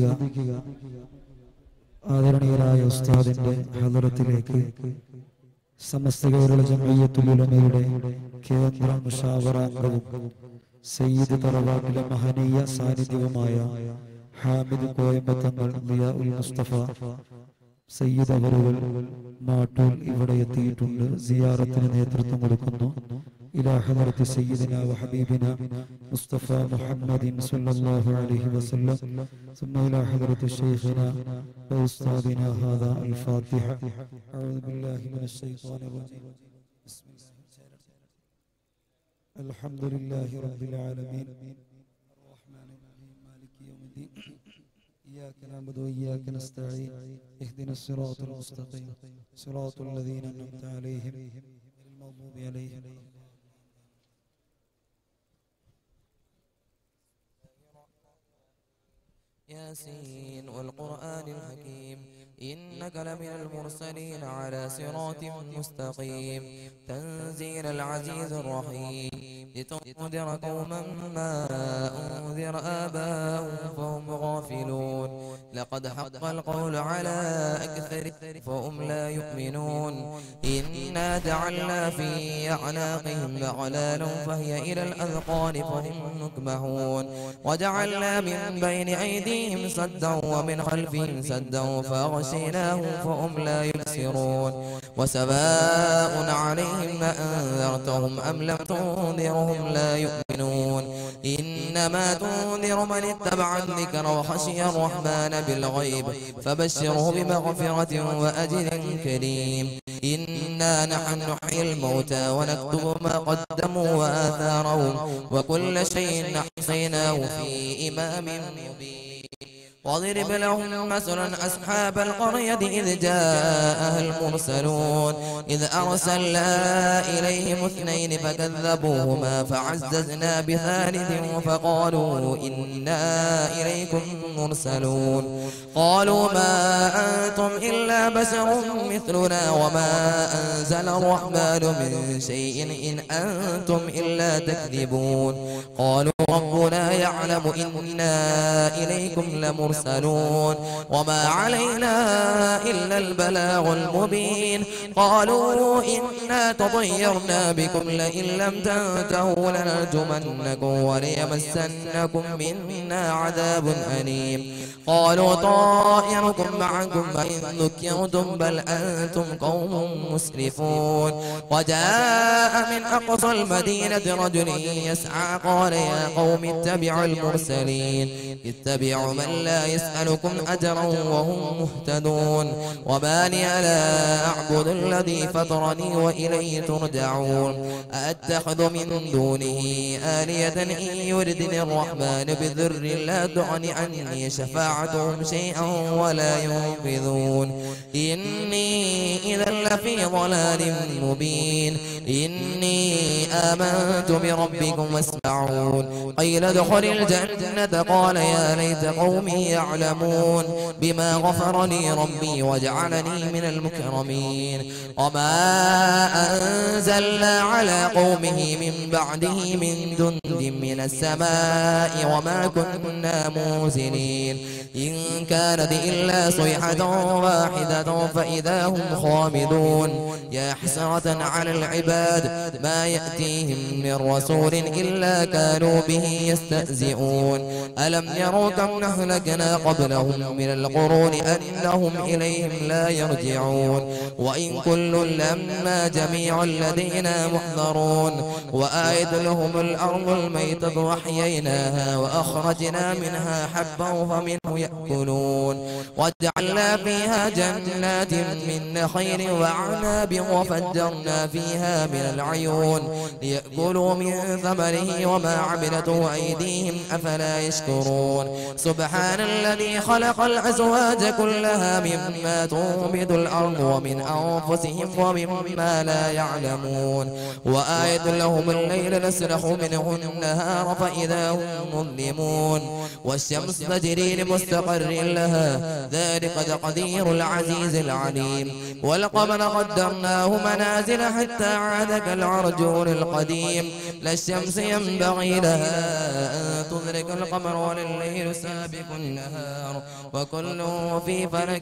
[SPEAKER 9] ആദരണീയരായ ഉസ്താദിന്റെ ഹദറത്തിലേക്ക് സമസ്ത കേരള ജംഇയ്യത്തുൽ ഉലമയുടെ കേന്ദ്ര മുശാവറാംഗവും സയ്യിദ് തറവാട്ടിലെ മഹനീയ സാന്നിധ്യവുമായ ഹാമിദ് കോയമ്പത്തങ്ങൾ ദിയാഉൽ മുസ്തഫ സയ്യിദ് അവറുകൾ മാട്ടൂൽ ഇവിടെ എത്തിയിട്ടുണ്ട്. സിയാറത്തിന് നേതൃത്വം കൊടുക്കുന്നു. إلى حضرة سيدنا وحبيبنا مصطفى محمد صلى الله عليه وسلم ثم إلى حضرة شيخنا وأستاذنا هذا الفاتحة. أعوذ بالله من الشيطان الرجيم. بسم الله الحمد لله رب العالمين الرحمن الرحيم مالك يوم الدين إياك نعبد وإياك نستعين اهدنا الصراط المستقيم صراط الذين أنعمت عليهم غير المغضوب عليهم.
[SPEAKER 10] ياسين والقرآن الحكيم إنك لمن المرسلين على صراط مستقيم تنزيل العزيز الرحيم لتنذر قوما ما أنذر آباؤهم فهم غافلون لقد حق القول على أكثرهم فهم لا يؤمنون إنا جعلنا في أعناقهم أغلالا فهي إلى الأذقان فهم مكمحون وجعلنا من بين أيديهم سدا ومن خلفهم سدا فأغشيناهم فهم لا يبصرون وسواء عليهم أنذرتهم أم لم تنذرهم لا يؤمنون إنما تنذر من اتبع الذكر وخشي الرحمن بالغيب فبشره بمغفرة وأجر كريم إنا نحن نحيي الموتى ونكتب ما قدموا وآثارهم وكل شيء أحصيناه في إمام مبين واضرب لهم مثلا أصحاب القرية إذ جاءها المرسلون إذ أرسلنا إليهم اثنين فكذبوهما فعززنا بثالث فقالوا إنا إليكم مرسلون قالوا ما أنتم إلا بشر مثلنا وما أنزل الرحمن من شيء إن أنتم إلا تكذبون قالوا ربنا يعلم إنا إليكم لمرسلون وما علينا إلا البلاغ المبين قالوا إنا تطيرنا بكم لئن لم تنتهوا لنرجمنكم وليمسنكم منا عذاب أليم قالوا طائركم معكم فإن ذكرتم بل أنتم قوم مسرفون وجاء من أقصى المدينة رجل يسعى قال يا قوم اتبعوا المرسلين اتبعوا من لا يسألكم أجرا وهم مهتدون وما لي لا أعبد الذي فطرني وإليه ترجعون أأتخذ من دونه آلية إن يردني الرحمن بضر لا تغن عني شفاعتهم شيئا ولا ينقذون إني إذا لفي ضلال مبين إني آمنت بربكم واسمعون قيل ادخل الجنة قال يا ليت قومي يعلمون بما غفر لي ربي وجعلني من المكرمين وما أنزلنا على قومه من بعده من جند من السماء وما كنا منزلين إن كانت إلا صيحة واحدة فإذا هم خامدون يا حسرة على العباد ما يأتيهم من رسول إلا كانوا به به يستهزئون ألم يروا كم أهلكنا قبلهم من القرون أنهم إليهم لا يرجعون وإن كل لما جميع لدينا محضرون وآية لهم الأرض الميتة وأحييناها وأخرجنا منها حبا فمنه يأكلون وجعلنا فيها جنات من نخيل وأعناب وفجرنا فيها من العيون ليأكلوا من ثمره وما عملته أيديهم أفلا يشكرون سبحان الذي خلق الأزواج كلها مما تنبت الأرض ومن أنفسهم ومما لا يعلمون وآية لهم الليل نسلخ منه النهار فإذا هم مظلمون والشمس تجري لمستقر لها ذلك تقدير العزيز العليم والقمر قدرناه منازل حتى عاد كالعرجون القديم لا الشمس ينبغي لها أن تدرك القمر ولا الليل سابق النهار وكل في فلك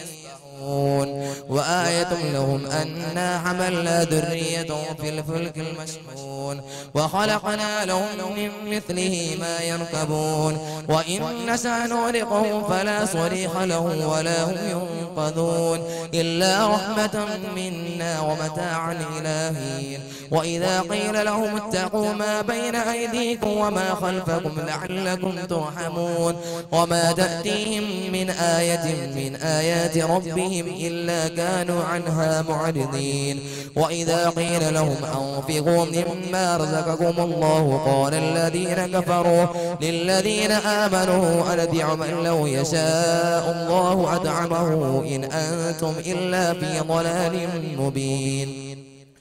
[SPEAKER 10] يسبحون وآية لهم أنا حملنا ذريتهم في الفلك المشحون وخلقنا لهم من مثله ما يركبون وإن نشأ نغرقهم فلا صريخ لهم ولا هم ينقذون إلا رحمة منا ومتاعا إلى حين وإذا قيل لهم اتقوا ما بين أيديكم وما خلفكم لعلكم ترحمون وما تأتيهم من آية من آيات ربهم إلا كانوا عنها معرضين وإذا قيل لهم أنفقوا مما رزقكم الله قال الذين كفروا للذين آمنوا أندع من لو يشاء الله أدعمه إن أنتم إلا في ضلال مبين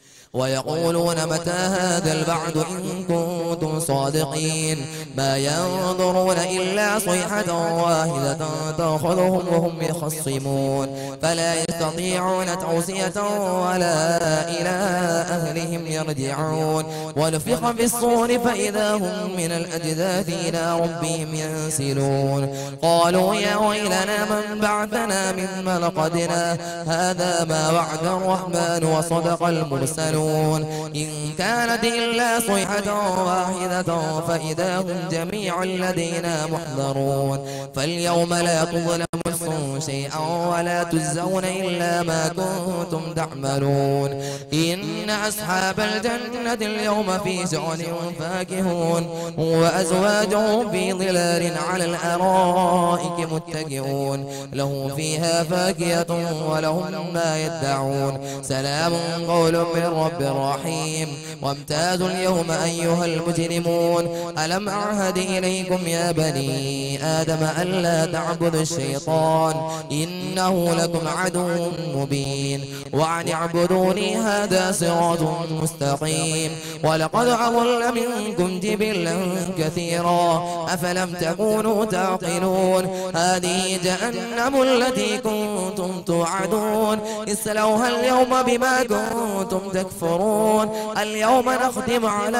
[SPEAKER 10] ويقولون متى هذا البعد إن كنتم صادقين ما ينظرون إلا صيحة واحدة تأخذهم وهم يخصمون فلا يستطيعون توصية ولا إلى أهلهم يرجعون ونفخ في الصور فإذا هم من الأجداث إلى ربهم ينسلون قالوا يا ويلنا من بعثنا من مرقدنا هذا ما وعد الرحمن وصدق المرسلون إن كانت إلا صيحة واحدة فإذا هم جميع لدينا محضرون فاليوم لا تظلم نفس شيئا ولا تجزون إلا ما كنتم تعملون إن أصحاب الجنة اليوم في شغل فاكهون وأزواجهم في ظلال على الأرائك متكئون لهم فيها فاكهة ولهم ما يدعون سلام قول من رب رحيم وامتازوا اليوم أيها المجرمون ألم أعهد إليكم يا بني آدم ألا تعبدوا الشيطان إنه لكم عدو مبين وأن اعبدوني هذا صراط مستقيم ولقد أضل منكم جبلا كثيرا أفلم تكونوا تعقلون هذه جهنم التي كنتم توعدون اصلوها اليوم بما كنتم تكفرون اليوم نختم على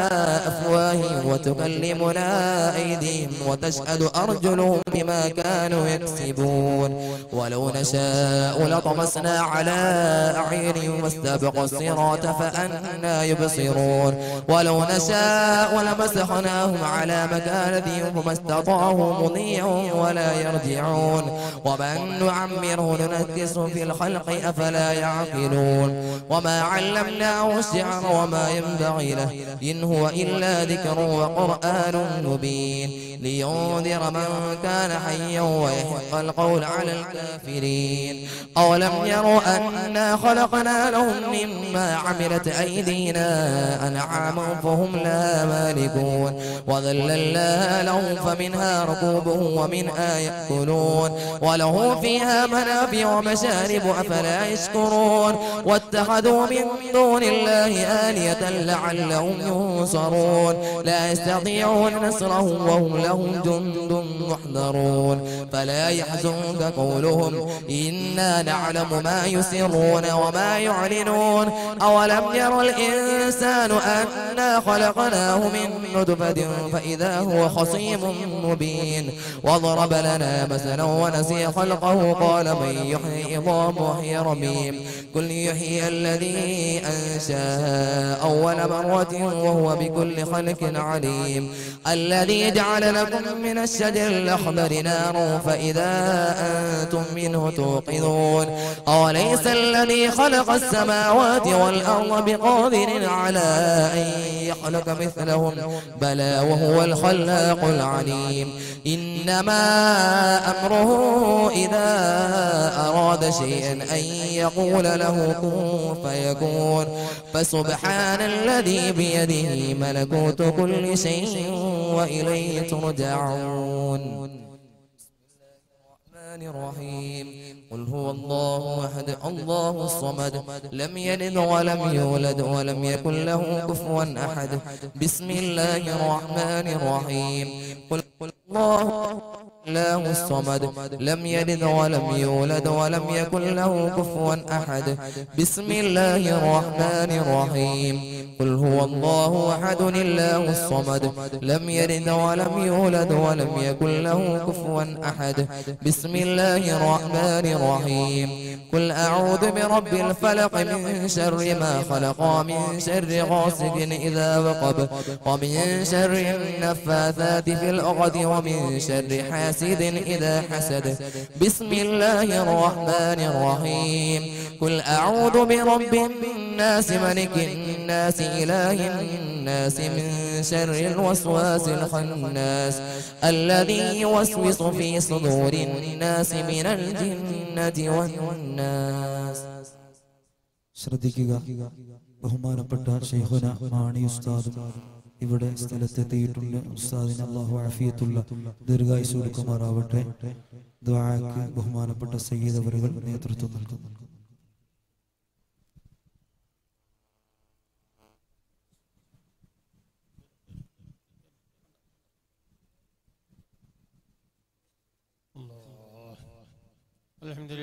[SPEAKER 10] أفواههم وتكلمنا أيديهم وتشهد أرجلهم بما كانوا يكسبون ولو نشاء لطمسنا على أعينهم واستبقوا الصراط فأنا يبصرون ولو نشاء لمسخناهم على مكانتهم فما استطاعوا مضيا ولا يرجعون ومن نعمره ننكسه في الخلق أفلا يعقلون وما علمناه الشعر وما ينبغي له إن هو إلا ذكر وقرآن مبين لينذر من كان حيا ويحق القول على الكافرين أولم يروا أنا خلقنا لهم مما عملت أيدينا أنعاما فهم لها مالكون وذللناها لهم فمنها ركوبهم ومنها يأكلون وله فيها منافع ومشارب أفلا يشكرون واتخذوا من دون الله آلية لعلهم ينصرون لا يستطيعون نصرهم وهم لهم جند محضرون فلا يحزنك قولهم إنا نعلم ما يسرون وما يعلنون أولم ير الإنسان أنا خلقناه من نطفة فإذا هو خصيم مبين وضرب لنا مثلا ونسي خلقه قال من يحيي عظام وهي رميم قل يحيي الذي أنشاها أول مرة وهو بكل خلق عليم الذي جعل لكم من الشجر الأخضر نارا فإذا أنتم منه توقدون أوليس الذي خلق السماوات والأرض بقادر على أن يخلق مثلهم بلى وهو الخلاق العليم إنما أمره إذا أراد شيئا أن يقول له كن فيكون فسبحان الذي بيده ملكوت كل شيء وإليه ترجعون الرحيم قل هو الله أحد الله الصمد لم يلد ولم يولد ولم يكن له كفوا أحد بسم الله الرحمن الرحيم قل الله الصمد لم يلد ولم يولد ولم يكن له كفوا أحد بسم الله الرحمن الرحيم قل هو الله أحد الله الصمد لم يلد ولم يولد ولم يكن له كفوا أحد بسم الله الرحمن الرحيم قل أعوذ برب الفلق من شر ما خلق ومن شر غاسق إذا وقب ومن شر النفاثات في العقد ومن شر حاسد إذا حسد بسم الله الرحمن الرحيم قل أعوذ برب الناس ملك الناس إله الناس من شر الوسواس الخناس الذي يوسوس في صدور الناس من الجنة والناس.
[SPEAKER 9] ശ്രദ്ധിക്കുക, ബഹുമാനപ്പെട്ട ശൈഖുന മാണി ഉസ്താദ് ഇവിടെ സ്ഥലത്തെത്തിയിട്ടുണ്ട്. ഉസ്താദിന് അല്ലാഹു ആഫിയത്തുള്ള ദീർഘായുസ്സ് കൊടുക്കുമാറാവട്ടെ. ദുആക്ക് ബഹുമാനപ്പെട്ട സയ്യിദ് അവറുകൾ നേതൃത്വം നൽകുന്നു.
[SPEAKER 11] الحمد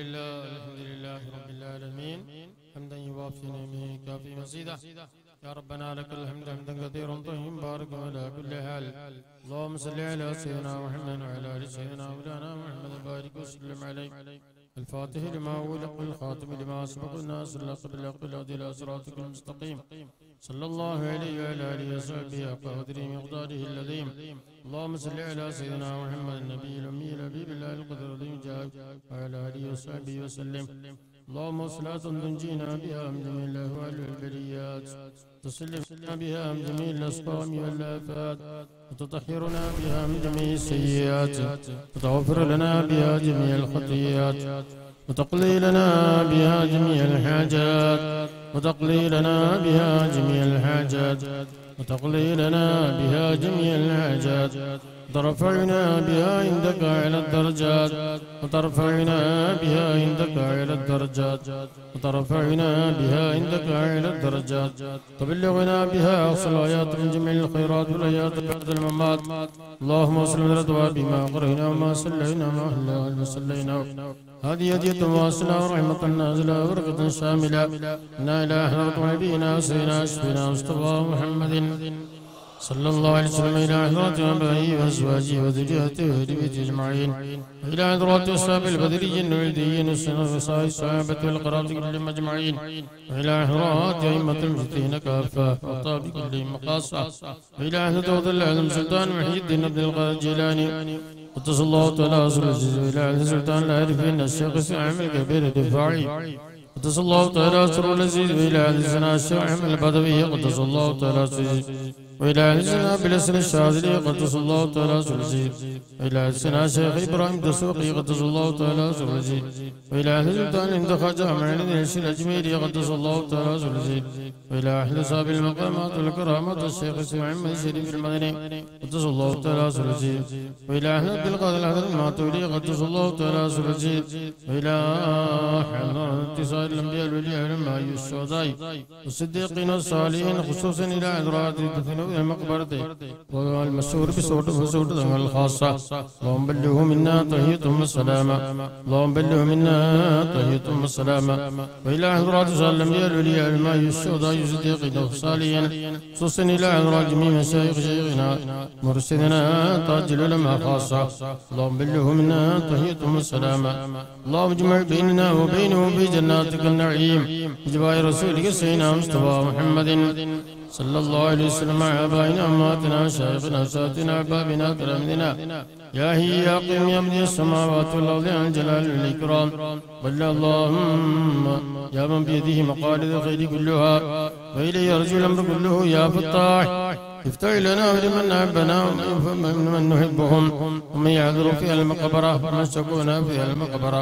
[SPEAKER 11] لله رب العالمين حمدا يوافي نعمه كافي مزيدا يا ربنا لك الحمد حمدا كثيرا طيبا بارك على كل حال اللهم صل على سيدنا محمد وعلى ال سيدنا مولانا محمد بارك وسلم عليه الفاتح لما أغلق والخاتم لما سبق الناس بالحق بالهدى إلى صراطك المستقيم صلى الله عليه وعلى آله وصحبه وقدره مقداره العظيم اللهم صل على سيدنا محمد النبي الأمي الحبيب الله القدر العظيم جاء وعلى آله وصحبه وسلم اللهم صلاة تنجينا بها من جميع الأهوال والبليات تسلمنا بها من جميع الأسقام والآفات وتطهرنا بها من جميع السيئات وتغفر لنا بها جميع الخطيئات وتقضي لنا بها جميع الحاجات وتقضي لنا بها جميع الحاجات وتقضي لنا بها جميع الحاجات وترفعنا بها عندك على الدرجات وترفعنا بها عندك على الدرجات وترفعنا بها عندك على الدرجات تبلغنا بها أقصى الآيات من جميع الخيرات والآيات بعد الممات اللهم وصل لنا بما قرئنا وما صلينا وما أهلنا وما صلينا هذه هدية واصلة ورحمة نازلة وبركة شاملة إنا إلى حضرة نبينا سيدنا شفينا مصطفى محمد صلى الله عليه وسلم إلى حضرة آبائه وأزواجه وذريته وأهل بيته أجمعين إلى حضرة أصحاب البدريين والنبيين والصحابة والقرابة كلهم أجمعين وإلى حضرات أئمة المجتهدين كافة وطاب كلهم مقاصة وإلى حضرة العالم سلطان محي الدين عبد القادر الجيلاني قدس الله تعالى سره وإلى حضرة سلطان العارفين الشيخ سعيد الكبير الدفاعي قدس الله تعالى سره العزيز وإلى حضرة الشيخ أحمد البدوي قدس الله تعالى سره وإلى حسنا بالأسر الشاذلي قدس الله تعالى سلسل وإلى حسنا شيخ إبراهيم دسوقي قدس الله تعالى سلسل وإلى أهل سلطان عند خواجة معين الشيخ الأجميري قدس الله تعالى سلسل وإلى أهل صاحب المقامات والكرامات الشيخ إسماعيل الشريف المدني قدس الله تعالى سلسل وإلى أهل عبد القادر الحضر الماتوري قدس الله تعالى سلسل وإلى حضرة سائر الأنبياء والأولياء والعلماء الشهداء والصديقين والصالحين خصوصا إلى حضرات الدفن في المقبرة والمسور بصوت وصوت الخاصة اللهم بلغه منا تحيتهم السلامة اللهم بلغه منا تحيتهم السلامة وإلى حضرات الأنبياء الأولياء الماء الشهداء الصديقين والصالحين خصوصا إلى حضرات جميع مشايخ شيخنا مرشدنا تاج العلماء خاصة اللهم بلغه منا تحيتهم السلامة اللهم اجمع بيننا وبينهم في جناتك النعيم بجوار رسولك سيدنا مصطفى محمد صلى الله عليه وسلم مع آبائنا أمهاتنا شيخنا أساتذتنا أحبابنا تلامذنا يا هي يا قيم يا بديع السماوات والأرض عن الجلال والإكرام بل اللهم يا من بيده مقاليد الخير كلها وإليه يرجو الأمر كله يا فتاح افتح لنا ولمن أحبنا ومن نحبهم ومن يعذر في المقبرة ومن شكونا في المقبرة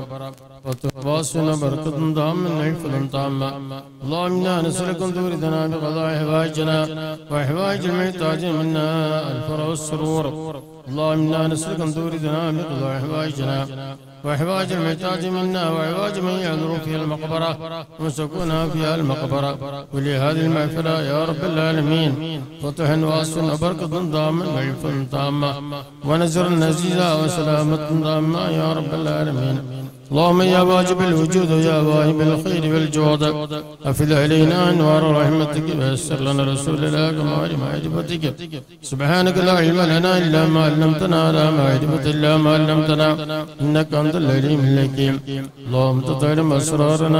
[SPEAKER 11] وتواصلنا بركة دامة حفظ تامة اللهم إنا نسألك أن توردنا بقضاء حوائجنا وحوائج المحتاج منا الفرح والسرور اللهم إنا نسألك أن توردنا بقضاء حوائجنا وحوائج المحتاج منا وحوائج من يعذر في المقبرة وسكونها في المقبرة ولهذه المغفرة يا رب العالمين فتح واسع وبركة دامة وعفو تامة ونزر نزيزة وسلامة تامة يا رب العالمين اللهم يا واجب الوجود يا واهب الخير والجود أفض علينا أنوار رحمتك ويسر لنا رسول الله كمال معرفتك سبحانك لا علم لنا إلا ما علمتنا لا معرفة إلا ما علمتنا إنك أنت العليم الحكيم اللهم تعلم أسرارنا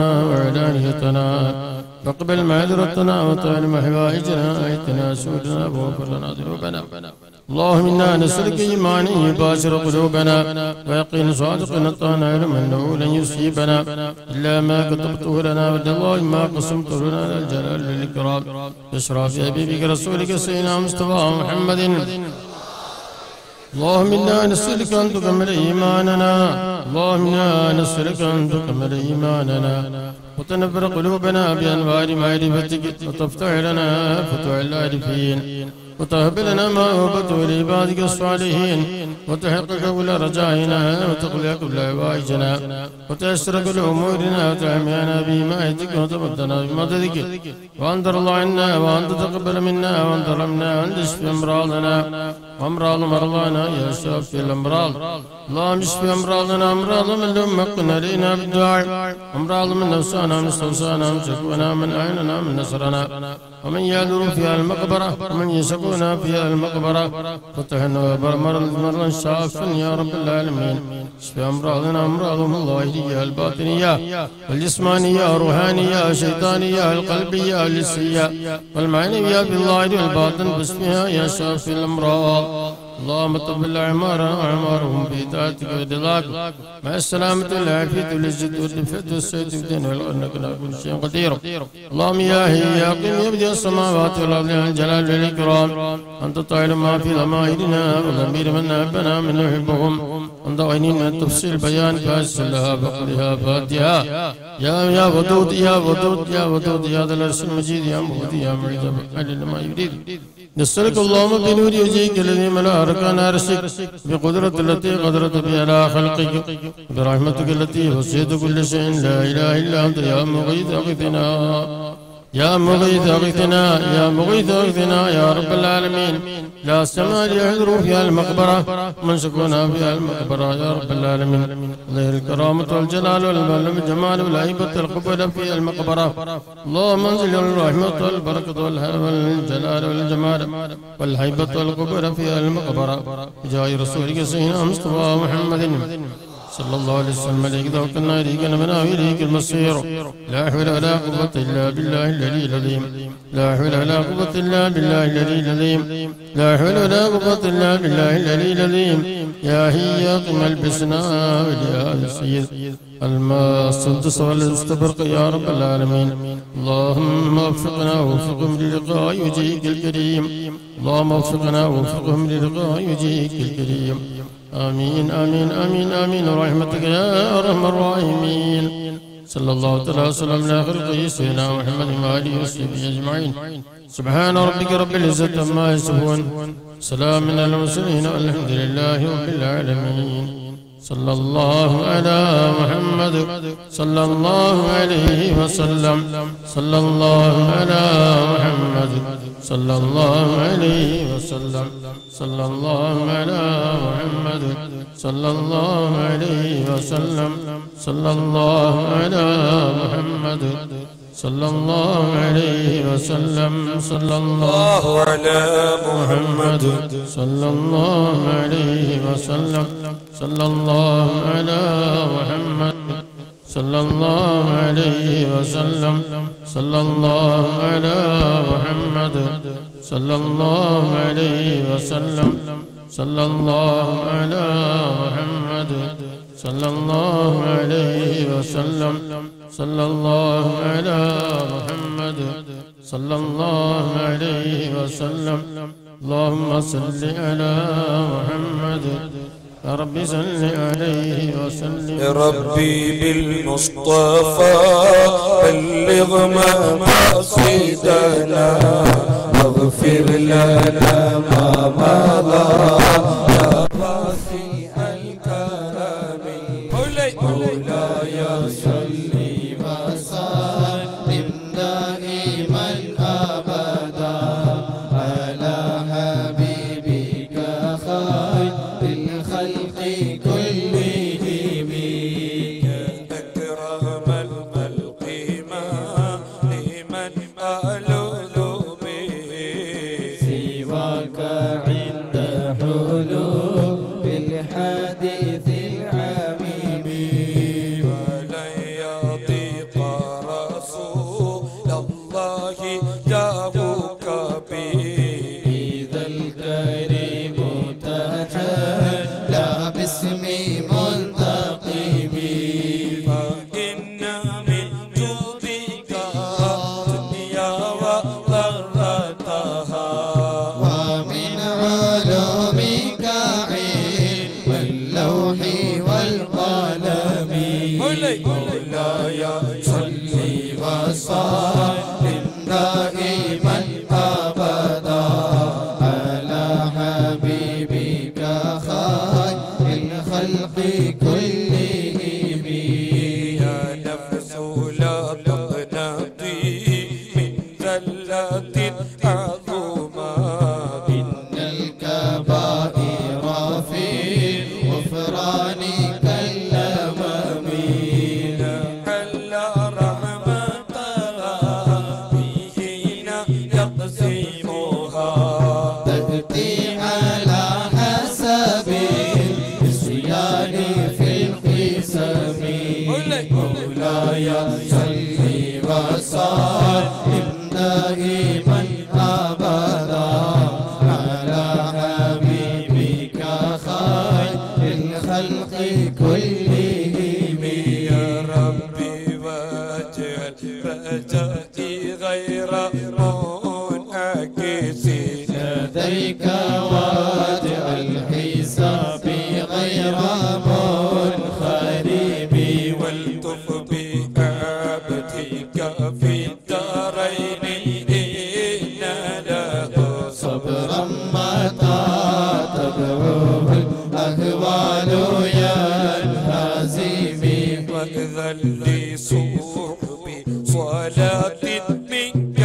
[SPEAKER 11] وعلانيتنا فاقبل معذرتنا وتعلم حوائجنا اهدنا سودنا واغفر لنا ذنوبنا اللهم إنا نسألك إيمانا يباشر قلوبنا ويقين صادقنا طانا علم أنه لن يصيبنا إلا ما كتبته لنا والله ما قسمته لنا الجلال والإكرام بإشراف حبيبك رسولك سيدنا مصطفى محمد اللهم إنا نسألك أن تكمل إيماننا اللهم إنا نسألك أن تكمل إيماننا وتنفر قلوبنا بأنوار معرفتك وتفتح لنا فتوح العارفين وتهب لنا ما وهبته لعبادك الصالحين وتحقق كل رجائنا وتقضي كل حوائجنا وتيسر كل امورنا وتحمينا بحمايتك وتمدنا بمددك وان ترضى عنا وان تتقبل منا وان ترحمنا وان تشفي امراضنا وامراض مرضانا يا شافي الامراض اللهم اشف امراضنا امراض من لم يكن علينا بالدعاء امراض من نفسنا من استوسانا من شكونا من اعيننا من نصرنا ومن يعذر فيها المقبره ومن يسكونا فيها المقبره فتحنا مرضا شافا يا رب العالمين اشف امراضنا امراضهم الظاهريه الباطنيه والجسمانيه والروحانيه والشيطانيه والقلبيه والحسيه والمعنويه بالظاهر والباطن باسمها يا شافي الامراض اللهم طول أعمارنا وأعمارهم في طاعتك ورضاك مع السلامة والعافية والعزة والرفعة والسعة والدين والغنى على كل شيء قدير اللهم يا هي يا قيم يا بديع السماوات والأرض عن الجلال والإكرام أنت تعلم ما في ضمائرنا وضمير من أحبنا من نحبهم أنت غني من تفصيل بيان فاسل لها بقلها فاتحة يا ودود يا ودود يا ودود يا ذا العرش المجيد يا مهدي يا معيد فعل لما يريد نسألك اللهم بنور وجهك الذي ملأ أركان عرشك بقدرة التي قدرت بها على خلقك برحمتك التي وسعت كل شيء لا إله إلا أنت يا مغيث أغثنا يا مغيث أغثنا يا مغيث أغثنا يا رب العالمين لا سماء يحضر فيها المقبرة من سكنها فيها المقبرة يا رب العالمين ظهر الكرامة والجلال والجمال والهيبة القبة فيها المقبرة اللهم انزل الرحمة والبركة والجلال والجمال والهيبة والقبة فيها المقبرة بجاه رسولك سيدنا مصطفى محمد صلى الله عليه وسلم عليك توكلنا إليك نبنا وإليك المصير لا حول ولا قوة إلا بالله العلي العظيم لا حول ولا قوة إلا بالله العلي العظيم لا حول ولا قوة إلا بالله العلي العظيم يا هي قم البسنا يا سيد الماء السدس والاستبرق يا رب العالمين اللهم وفقنا ووفقهم للقاء وجهك الكريم اللهم وفقنا ووفقهم للقاء وجهك الكريم آمين آمين آمين آمين ورحمتك يا أرحم الراحمين صلى الله تعالى وسلم على خلقه سيدنا محمد وآله وصحبه أجمعين سبحان ربك رب العزة عما يصفون سلام على المرسلين والحمد لله رب العالمين صلى الله على محمد صلى الله عليه وسلم صلى الله على محمد صلى الله عليه وسلم صلى الله على محمد صلى الله عليه وسلم صلى الله على محمد صلى الله عليه وسلم صلى الله
[SPEAKER 2] على محمد
[SPEAKER 11] صلى الله عليه وسلم صلى الله على محمد صلى الله عليه وسلم صلى الله على محمد صلى الله عليه وسلم صلى الله على محمد صلى الله عليه وسلم صلى الله على محمد صلى الله عليه وسلم اللهم صل على محمد يا رب صل عليه وسلم
[SPEAKER 2] يا ربي بالمصطفى بلغ مقاصدنا واغفر لنا ما مضى يا واسع الكرم مولاي صل وسلم دائما ابدا على حبيبك خير الخلق كلهم أكرم الخلق ما لمن ألوذ به سواك عند حلول الحديث العميم ولن يطيق رسول الله جاهك به إذا الكريم تجلى باسم منتقم فإن من جودك الدنيا وضرتها ومن علومك علم اللوح والقلم مولاي صل وسلم دائما أبدا على حبيبك خير الخلق كلهم يا نفس لا تقنطي من زلة عظمى إن الكبائر في غفران كالأمم لعل رحمتها حين يقسمها تأتي على حسب الصيام في القسم مولاي صل وسلم دائما أبدا على حبيبك خير الخلق كلهم يا ربي واجعل رجائي غير منعكس لديك واجعل حسابي غير منخرب والطف بعبدك في الدارين إن له صبرا متى تدعوه الأهوال ينهزم واذل لي صحبي صلاة منك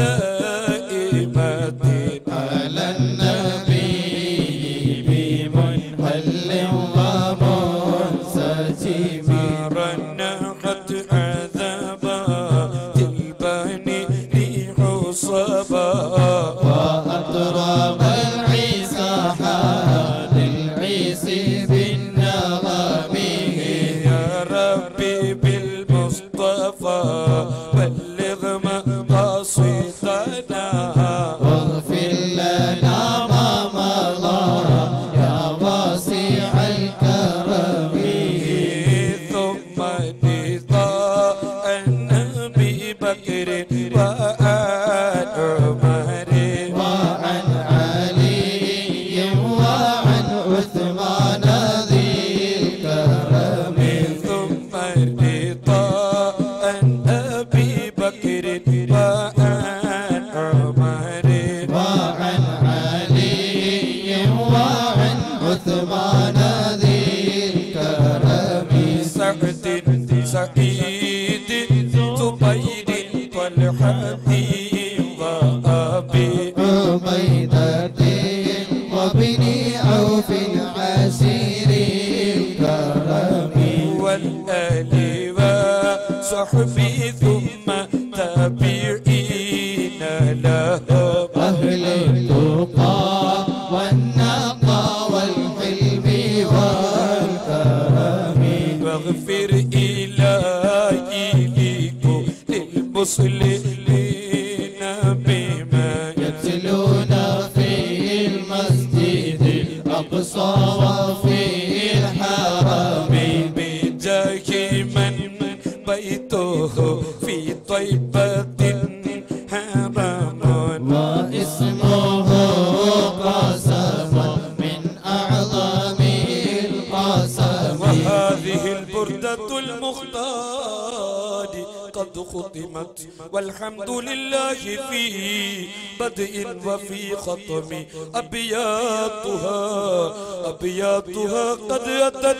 [SPEAKER 2] دائمة على النبي بمنهل ومنسجم رنقت عذابا تلباني ريح صبا وأطرب العيسى حال العيسى بالنغم يا ربي بالمصطفى بلغ
[SPEAKER 5] صحبي ثم تابعين لهم
[SPEAKER 3] أهل التقى والنقى والحلم والكرم
[SPEAKER 5] واغفر إلهي لكل المسلمين بما
[SPEAKER 3] يتلون في المسجد الأقصى وفي الحرم
[SPEAKER 5] بجاه من بيته في طيبة حرام
[SPEAKER 3] واسمه قاسم من أعظم القاسم
[SPEAKER 5] وهذه البردة المختار قد ختمت والحمد لله في بدء وفي ختم أبياتها قد أتت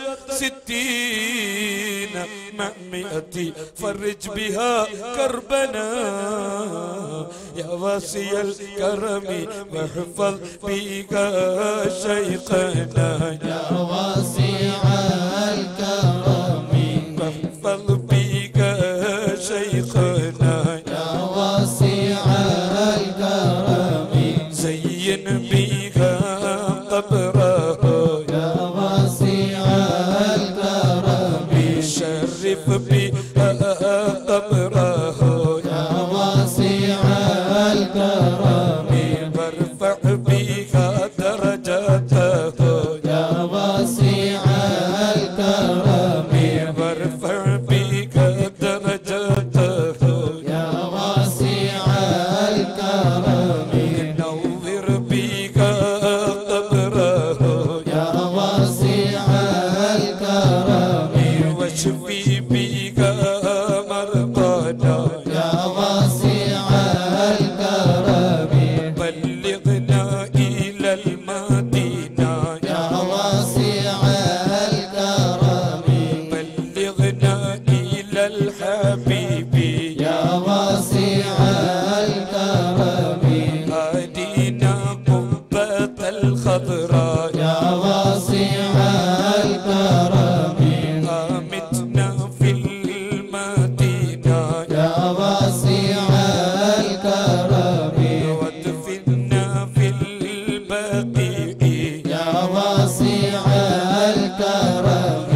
[SPEAKER 5] 60 مع 100 فرج بها كربنا يا واسع الكرم واحفظ بك شيخنا
[SPEAKER 3] يا واسع الكرم
[SPEAKER 5] واحفظ بك شيخنا
[SPEAKER 3] يا واسع الكرم
[SPEAKER 5] زين بها قبره
[SPEAKER 3] يا واسع الكرم
[SPEAKER 5] شرف بها قبره
[SPEAKER 3] يا واسع الكرم
[SPEAKER 5] وارفع بها درجاته
[SPEAKER 3] يا واسع الكرم
[SPEAKER 5] وارفع بها درجاته
[SPEAKER 3] يا واسع الكرم
[SPEAKER 5] نور بها قبره
[SPEAKER 3] يا واسع الكرم
[SPEAKER 5] واشفي بها مرضانا
[SPEAKER 3] يا واسع الكرم
[SPEAKER 5] بلغنا إلى المدينة
[SPEAKER 3] يا واسع الكرم
[SPEAKER 5] بلغنا إلى الحبيب
[SPEAKER 3] يا واسع الكرم
[SPEAKER 5] هدينا قبة الخضراء
[SPEAKER 3] يا واسع الكرم
[SPEAKER 5] أمتنا في المدينة
[SPEAKER 3] يا واسع الكرم
[SPEAKER 5] وادفنا في البقيع
[SPEAKER 3] يا واسع الكرم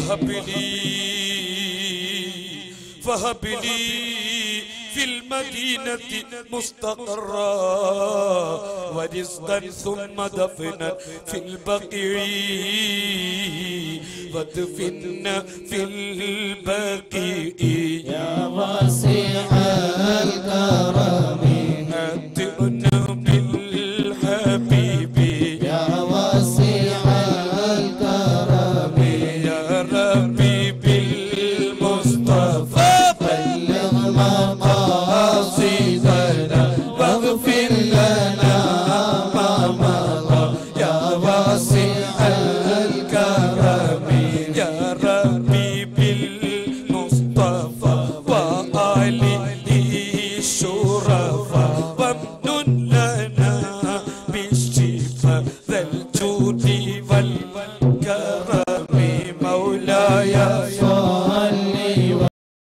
[SPEAKER 5] فهب لي في المدينة مستقرا ورزقا ثم دفنا في البقيع وادفنا في البقيع
[SPEAKER 3] يا واسع الكرم